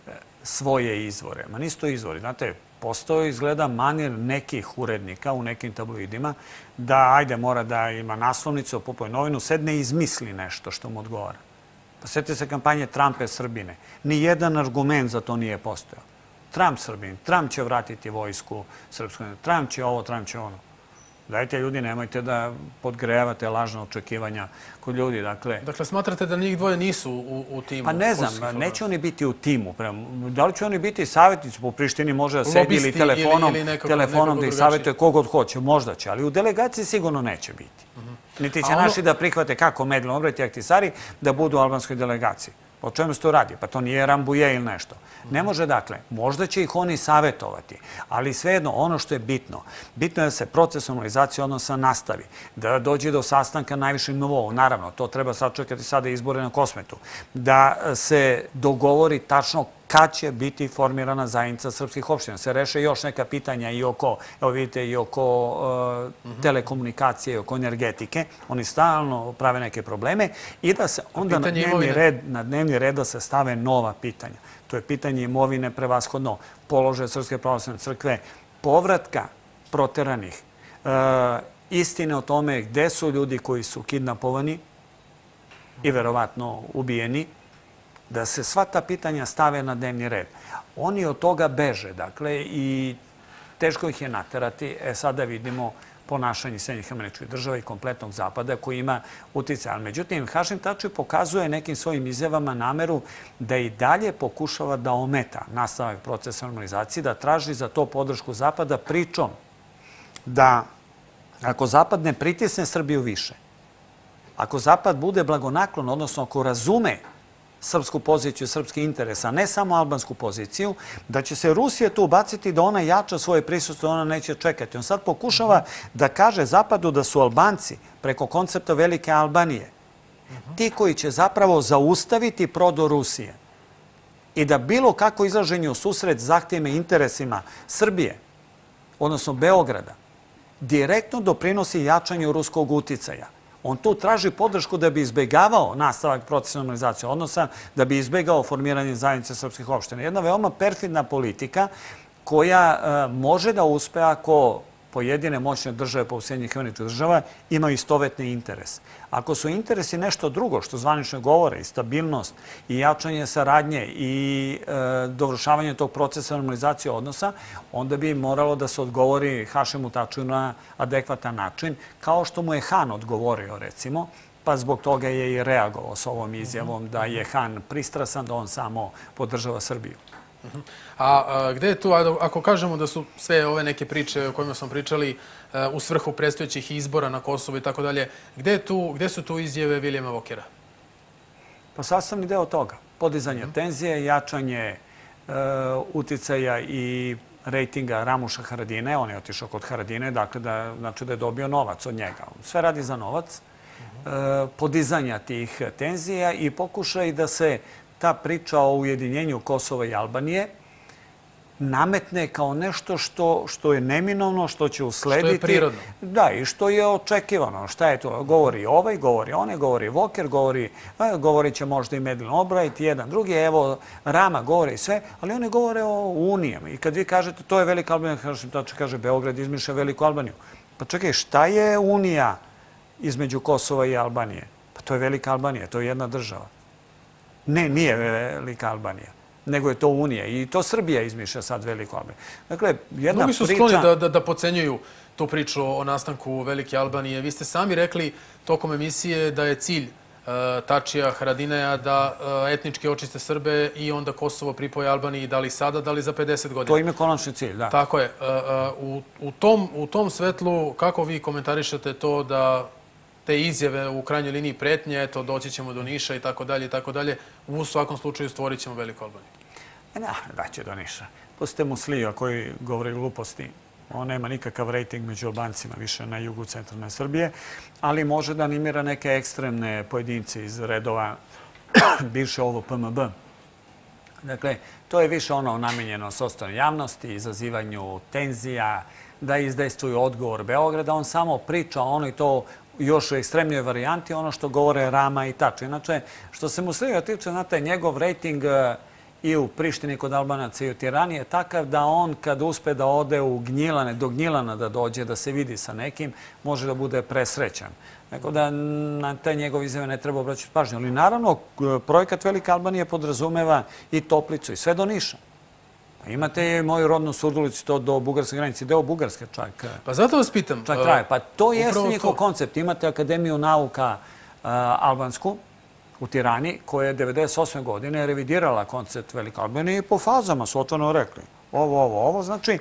svoje izvore. Ma nisu to izvori. Znate, postoji, izgleda, manir nekih urednika u nekim tabloidima da, ajde, mora da ima naslovnicu, popoj novinu, sedne i izmisli nešto što mu odgovara. Pa sjetite se kampanje Trumpe Srbine. Nijedan argument za to nije postojao. Trump Srbin, Trump će vratiti vojsku srpsku, Trump će ovo, Trump će ono. Dajte, ljudi, nemojte da podgrevate lažna očekivanja kod ljudi. Dakle, smatrate da njih dvoje nisu u timu? Pa ne znam, neće oni biti u timu. Da li će oni biti savjetnici po Prištini, može da sedi ili telefonom da ih savjetuje kogod hoće, možda će, ali u delegaciji sigurno neće biti. Niti će naši da prihvate kako Madeleine Albright i Ahtisari da budu u albanskoj delegaciji. O čemu se to radi? Pa to nije Rambuje ili nešto. Ne može, dakle, možda će ih oni savjetovati, ali svejedno, ono što je bitno, bitno je da se proces normalizacije odnosa nastavi, da dođe do sastanka na najvišem nivou. Naravno, to treba sačekati sada izbore na Kosmetu, da se dogovori tačno kad će biti formirana zajednica srpskih opština. Se reše još neka pitanja i oko, evo vidite, i oko telekomunikacije, i oko energetike. Oni stalno prave neke probleme i da se onda na dnevni red da se stave nova pitanja. To je pitanje imovine prevashodno, položaja Srpske pravoslavne crkve, povratka proteranih, istine o tome gde su ljudi koji su kidnapovani i verovatno ubijeni, da se sva ta pitanja stave na dnevni red. Oni od toga beže, dakle, i teško ih je naterati. E, sada vidimo ponašanje Sjedinjenih Američkih Država i kompletnog Zapada koji ima uticaj. Ali međutim, Hašim Tači pokazuje nekim svojim izjavama nameru da i dalje pokušava da ometa nastavak procesa normalizacije, da traži za to podršku Zapada, pričom da ako Zapad ne pritisne Srbiju više, ako Zapad bude blagonaklon, odnosno ako razume srpsku poziciju, srpski interes, a ne samo albansku poziciju, da će se Rusija tu ubaciti da ona jača svoje prisustvo, ona neće čekati. On sad pokušava da kaže Zapadu da su Albanci preko koncepta Velike Albanije ti koji će zapravo zaustaviti prodor Rusije i da bilo kako izlaženje u susret zahtjevima i interesima Srbije, odnosno Beograda, direktno doprinosi jačanju ruskog uticaja. On tu traži podršku da bi izbjegavao nastavak procesa normalizacije odnosa, da bi izbjegao formiranje zajednice srpskih opština. Jedna veoma perfidna politika koja može da uspe ako pojedine moćne države, poput Sjedinjenih Američkih Država, imaju istovetni interes. Ako su interesi nešto drugo, što zvanično govore, i stabilnost, i jačanje saradnje, i dovršavanje tog procesa normalizacije odnosa, onda bi moralo da se odgovori Hašimu Tačiju na adekvatan način, kao što mu je Han odgovorio, recimo, pa zbog toga je i reagovao s ovom izjavom da je Han pristrasan, da on samo podržava Srbiju. A gde je tu, ako kažemo da su sve ove neke priče o kojima smo pričali u svrhu predstojećih izbora na Kosovo i tako dalje, gde su tu izjave Vilijama Vokera? Pa sastavni deo toga. Podizanje tenzije, jačanje uticaja i rejtinga Ramuša Haradine. On je otišao kod Haradine, dakle da je dobio novac od njega. Sve radi za novac. Podizanja tih tenzija i pokušaj da se ta priča o ujedinjenju Kosova i Albanije nametne kao nešto što, što je neminovno, što će uslediti. Što je prirodno. Da, i što je očekivano. Šta je to? Govori ovaj, govori one, govori Walker, govori, govorit će možda i Madeleine Albright, jedan drugi, evo Rama govori sve, ali oni govore o unijama. I kad vi kažete to je Velika Albanija, tačno kaže Beograd izmišlja Veliku Albaniju. Pa čekaj, šta je unija između Kosova i Albanije? Pa to je Velika Albanija, to je jedna država. Ne, nije Velika Albanija, nego je to Unija. I to Srbija izmišlja sad Veliku Albaniju. Dakle, jedna Mnogi su priča... skloni da, da, da pocenjuju tu priču o nastanku Velike Albanije. Vi ste sami rekli tokom emisije da je cilj uh, Tačija Haradineja da uh, etnički očiste Srbe i onda Kosovo pripoje Albaniji, da li sada, da li za pedeset godina. To im je konačni cilj, da. Tako je. Uh, uh, u, u, tom, u tom svetlu, kako vi komentarišete to da te izjave u krajnjoj liniji pretnje, eto, doći ćemo do Niša i tako dalje i tako dalje, u svakom slučaju stvorit ćemo Veliku Albaniju? Da, da će do Niša. Pustite Muslija koji govori gluposti. On nema nikakav rejting među Albancima više na jugu centralne Srbije, ali može da animira neke ekstremne pojedince iz redova bivše ovo P M B. Dakle, to je više ono namenjeno sopstvenoj javnosti, izazivanju tenzija, da izdejstvuju odgovor Beograda. On samo priča ono i to još u ekstremnijoj varijanti, ono što govore Rama i Taču. Inače, što se Muslija tiče, znate, njegov rejting i u Prištini kod Albanaca i u Tirani je takav da on kad uspe da ode u Gnjilane, do Gnjilana da dođe, da se vidi sa nekim, može da bude presrećan. Tako da na te njegove izjave ne treba obraćati pažnju. Ali naravno, projekat Velike Albanije podrazumeva i Toplicu i sve do Niša. Imate i moju rodnu Surdulicu, to do bugarske granice, deo Bugarske čak. Pa zato vas pitam. Čak traje. Pa to jeste njihov koncept. Imate Akademiju nauka albansku u Tirani, koja je devedeset osme godine revidirala koncept Velike Albanije i po fazama su otvoreno rekli. Ovo, ovo, ovo. Znači,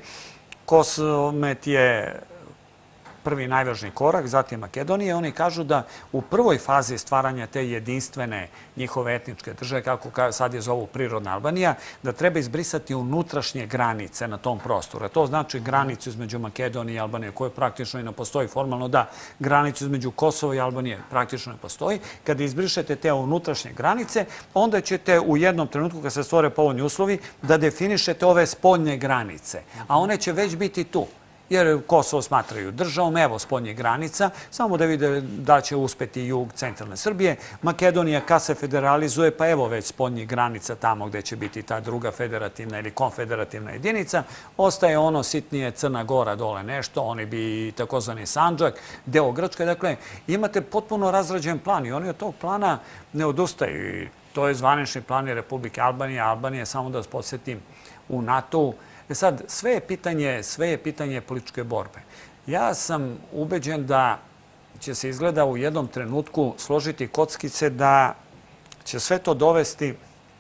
Kosmet je prvi najvažniji korak, zatim Makedonije. Oni kažu da u prvoj fazi stvaranja te jedinstvene njihove etničke države, kako sad je zovu prirodna Albanija, da treba izbrisati unutrašnje granice na tom prostoru. To znači granicu između Makedonije i Albanije, koja praktično i ne postoji formalno, da, granicu između Kosova i Albanije praktično ne postoji. Kada izbrišete te unutrašnje granice, onda ćete u jednom trenutku, kad se stvore povoljni uslovi, da definišete ove spoljne granice. A one će već biti tu. Jer Kosovo smatraju državom, evo spoljnjih granica, samo da vide da će uspeti jug centralne Srbije. Makedonija kad se federalizuje, pa evo već spoljnjih granica tamo gde će biti ta druga federativna ili konfederativna jedinica. Ostaje ono sitnije Crna Gora dole nešto, oni bi takozvani Sandžak, deo Grčke. Dakle, imate potpuno razrađen plan i oni od tog plana ne odustaju. To je zvanični plan Republike Albanije. Albanije, samo da vas podsjetim, u NATO-u. Sad, sve je pitanje, sve je pitanje političke borbe. Ja sam ubeđen da će se izgleda u jednom trenutku složiti kockice da će sve to dovesti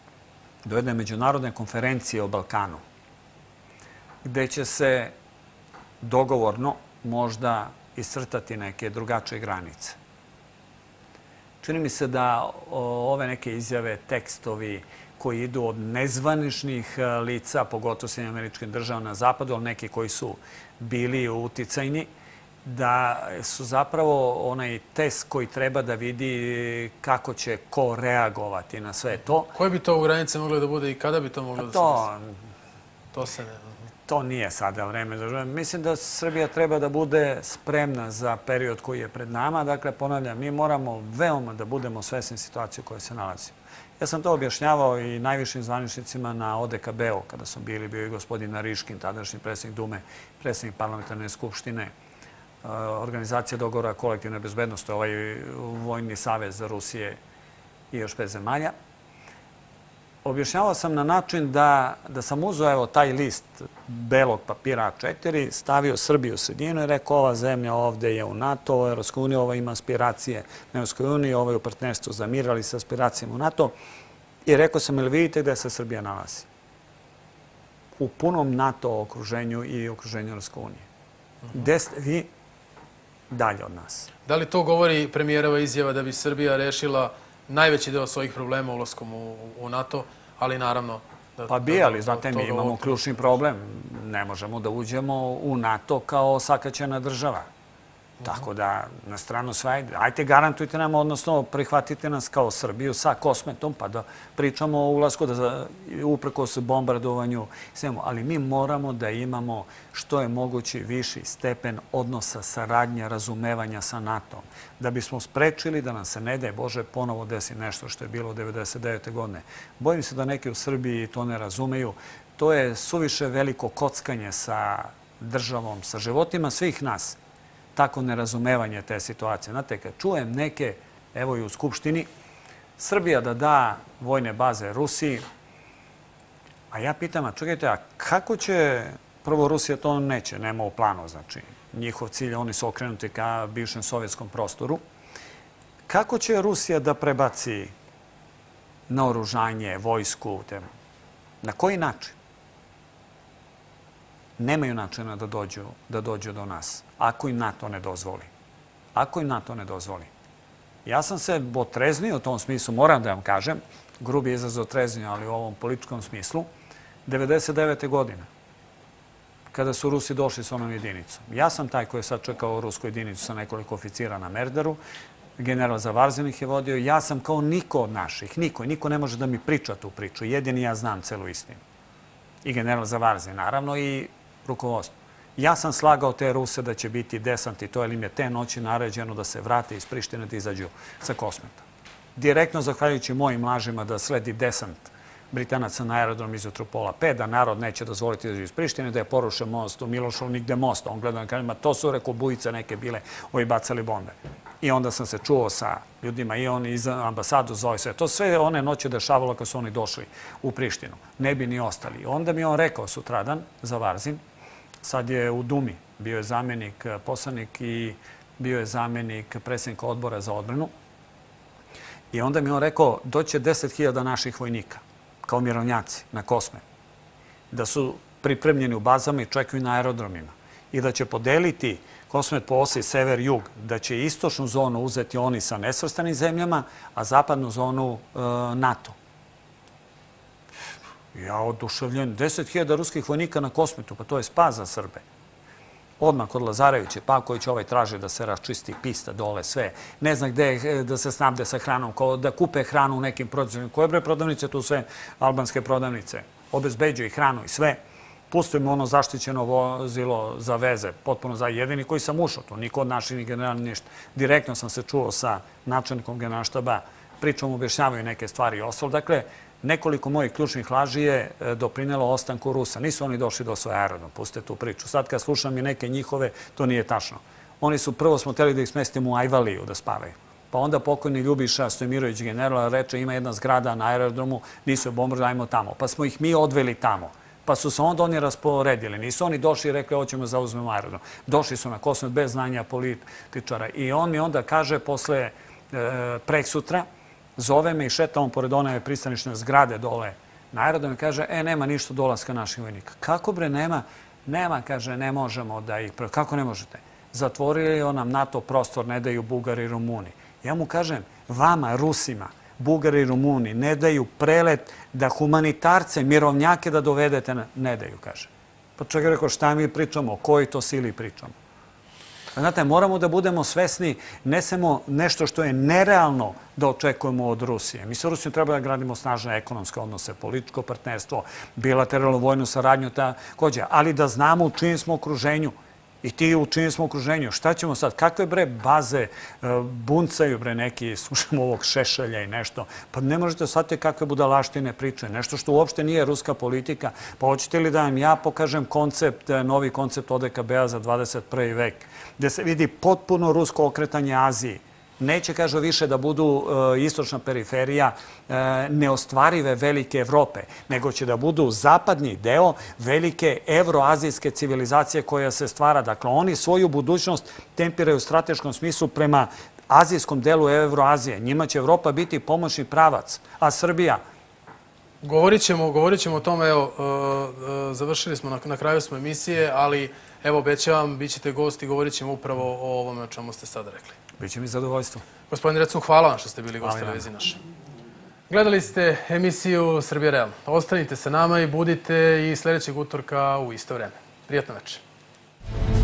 do jedne međunarodne konferencije o Balkanu, gde će se dogovorno možda iscrtati neke drugačije granice. Čini mi se da ove neke izjave, tekstovi, koji idu od nezvaničnih lica, pogotovo Sjedinjenim Američkim Državama na zapadu, ali neki koji su bili uticajni, da su zapravo onaj test koji treba da vidi kako će ko reagovati na sve to. Koje bi to u granice moglo da bude i kada bi to moglo da se desi? To se ne... To nije sada vreme za želje. Mislim da Srbija treba da bude spremna za period koji je pred nama. Dakle, ponavljam, mi moramo veoma da budemo svesni situacije u kojoj se nalazimo. Ja sam to objašnjavao i najvišim zvaničnicima na O D K B-u, kada su bili, bio i gospodin Nariškin, tadašnji predsjednik Dume, predsjednik Parlamentarne skupštine, Organizacija dogovora kolektivne bezbednosti, ovaj vojni savez Rusije i još pet zemalja. Objašnjavao sam na način da, da sam uzeo evo, taj list belog papira A četiri, stavio Srbiju u sredinu i rekao ova zemlja ovde je u NATO, ovo je Evropska unija, ovo ima aspiracije na Evropskoj uniji, ovo je u partnerstvu za mir, ali sa aspiracijama u NATO. I rekao sam, ili vidite gde se Srbija nalazi? U punom NATO okruženju i okruženju Evropske unije. Gde ste vi dalje od nas? Da li to govori premijerova izjava da bi Srbija rešila najveći deo svojih problema ulaskom u, u NATO, ali naravno... Da, pa bi, ali znate, mi imamo ključni problem. Ne možemo da uđemo u NATO kao sakaćena država. Tako da, na stranu sve, ajte garantujte nam, odnosno prihvatite nas kao Srbiju sa Kosmetom, pa da pričamo o ulasku, da uprkos bombardovanju, svemu. Ali mi moramo da imamo što je mogući viši stepen odnosa, saradnje, razumevanja sa NATO-om. Da bismo sprečili da nam se, ne daj Bože, ponovo desi nešto što je bilo devedeset devete godine. Bojim se da neki u Srbiji to ne razumeju. To je suviše veliko kockanje sa državom, sa životima svih nas. Tako nerazumevanje te situacije. Znate, kad čujem neke, evo i u Skupštini, Srbija da da vojne baze Rusiji, a ja pitam, a čekajte, a kako će, prvo Rusija to neće, nema u planu, znači, njihov cilj, oni su okrenuti ka bivšem sovjetskom prostoru, kako će Rusija da prebaci naoružanje, vojsku, na koji način? Nemaju načina da dođu, da dođu do nas, ako im NATO ne dozvoli. Ako im NATO ne dozvoli. Ja sam se otreznio u tom smislu, moram da vam kažem, grubi izraz otreznio, ali u ovom političkom smislu, devedeset devete godine, kada su Rusi došli s onom jedinicom. Ja sam taj koji je sad čekao rusku jedinicu sa nekoliko oficira na Merdaru, general Zavarzin ih je vodio, ja sam kao niko od naših, niko, niko ne može da mi priča tu priču, jedini ja znam celu istinu. I general Zavarzin, naravno, i rukovodstvo. Ja sam slagao te Ruse da će biti desant i to je im je te noći naređeno da se vrate iz Prištine da izađu sa Kosmeta. Direktno zahvaljujući mojim lažima da sledi desant Britanaca na aerodrom izjutru pola pet, da narod neće dozvoliti da izađu iz Prištine, da je porušen most u Miloševu, nigde most. On gleda na kažem, to su reko bujice neke bile, ovi bacali bombe. I onda sam se čuo sa ljudima i oni iz ambasadu zove sve. To sve one noće dešavalo kad su oni došli u Prištinu. Ne bi ni ostali. Onda mi on rekao sutradan, Zavarzin, sad je u Dumi, bio je zamjenik poslanik i bio je zamjenik predsjednika odbora za odbranu. I onda mi on rekao, doće deset hiljada naših vojnika, kao mirovnjaci, na Kosmet, da su pripremljeni u bazama i čekaju na aerodromima. I da će podeliti Kosmet po osi sever-jug, da će istočnu zonu uzeti oni sa nesvrstanim zemljama, a zapadnu zonu NATO. Ja oduševljen, deset hiljada ruskih vojnika na Kosmetu, pa to je spas za Srbe. Odmah kod Lazarevića, Pavković ovaj traži da se raščisti pista dole, sve. Ne zna gde da se snabde sa hranom, da kupe hranu u nekim prodavnicama. Koje bre prodavnice? Tu sve albanske prodavnice. Obezbeđuju i hranu i sve. Pustimo ono zaštićeno vozilo za veze, potpuno za jedini koji sam ušao. To niko od naših ni generalni ništa. Direktno sam se čuo sa načelnikom generalštaba, pričom objašnjavaju neke stvari i ostalo. Dakle, nekoliko mojih ključnih laži je doprinelo ostanku Rusa. Nisu oni došli do svoje aerodroma, pustite tu priču. Sad kad slušam i neke njihove, to nije tačno. Oni su, prvo smo hteli da ih smestimo u Ajvaliju da spavaju. Pa onda pokojni Ljubiša Stojmirović, general, reče ima jedna zgrada na aerodromu, nisu je bombardovali, ajmo tamo. Pa smo ih mi odveli tamo. Pa su se onda oni rasporedili. Nisu oni došli i rekli, hoćemo zauzmemo aerodrom. Došli su na Kosmet bez znanja političara. I on mi onda kaže, posle preksutra, zove me i šetamo pored one pristanične zgrade dole na aerodrom i kaže, e, nema ništa dolaska naših vojnika. Kako bre, nema? Nema, kaže, ne možemo da ih... Kako ne možete? Zatvorili nam NATO prostor, ne daju Bugari i Rumuni. Ja mu kažem, vama, Rusima, Bugari i Rumuni, ne daju prelet da humanitarce, mirovnjake da dovedete, ne daju, kaže. Pa čovjek je rekao, šta mi pričamo, o kojoj to sili pričamo? Znate, moramo da budemo svesni, ne samo nešto što je nerealno da očekujemo od Rusije. Mi sa Rusijom treba da gradimo snažne ekonomske odnose, političko partnerstvo, bilateralnu vojnu saradnju, također, ali da znamo u čijem smo okruženju. I ti u čijem smo okruženju. Šta ćemo sad? Kakve bre baze buncaju bre neki, slušamo ovog Šešelja i nešto. Pa ne možete shvatiti kakve budalaštine priče. Nešto što uopšte nije ruska politika. Pa hoćete li da vam ja pokažem koncept, novi koncept O D K B-a za dvadeset prvi vek, gde se vidi potpuno rusko okretanje Aziji. Neće, kaže, više da budu istočna periferija neostvarive velike Evrope, nego će da budu zapadni deo velike evroazijske civilizacije koja se stvara. Dakle, oni svoju budućnost tempiraju u strateškom smislu prema azijskom delu Evroazije. Njima će Evropa biti pomoćni pravac, a Srbija... Govorit ćemo, govorit ćemo o tome, evo, završili smo, na kraju smo emisije, ali evo, obećavam, bit ćete gosti, govorit ćemo upravo o ovome o čemu ste sada rekli. Biće mi zadovoljstvo. Gospodin Recun, hvala vam što ste bili gost televizije naše. Gledali ste emisiju Srbija realno. Ostanite sa nama i budite i sljedećeg utorka u isto vreme. Prijatno večer.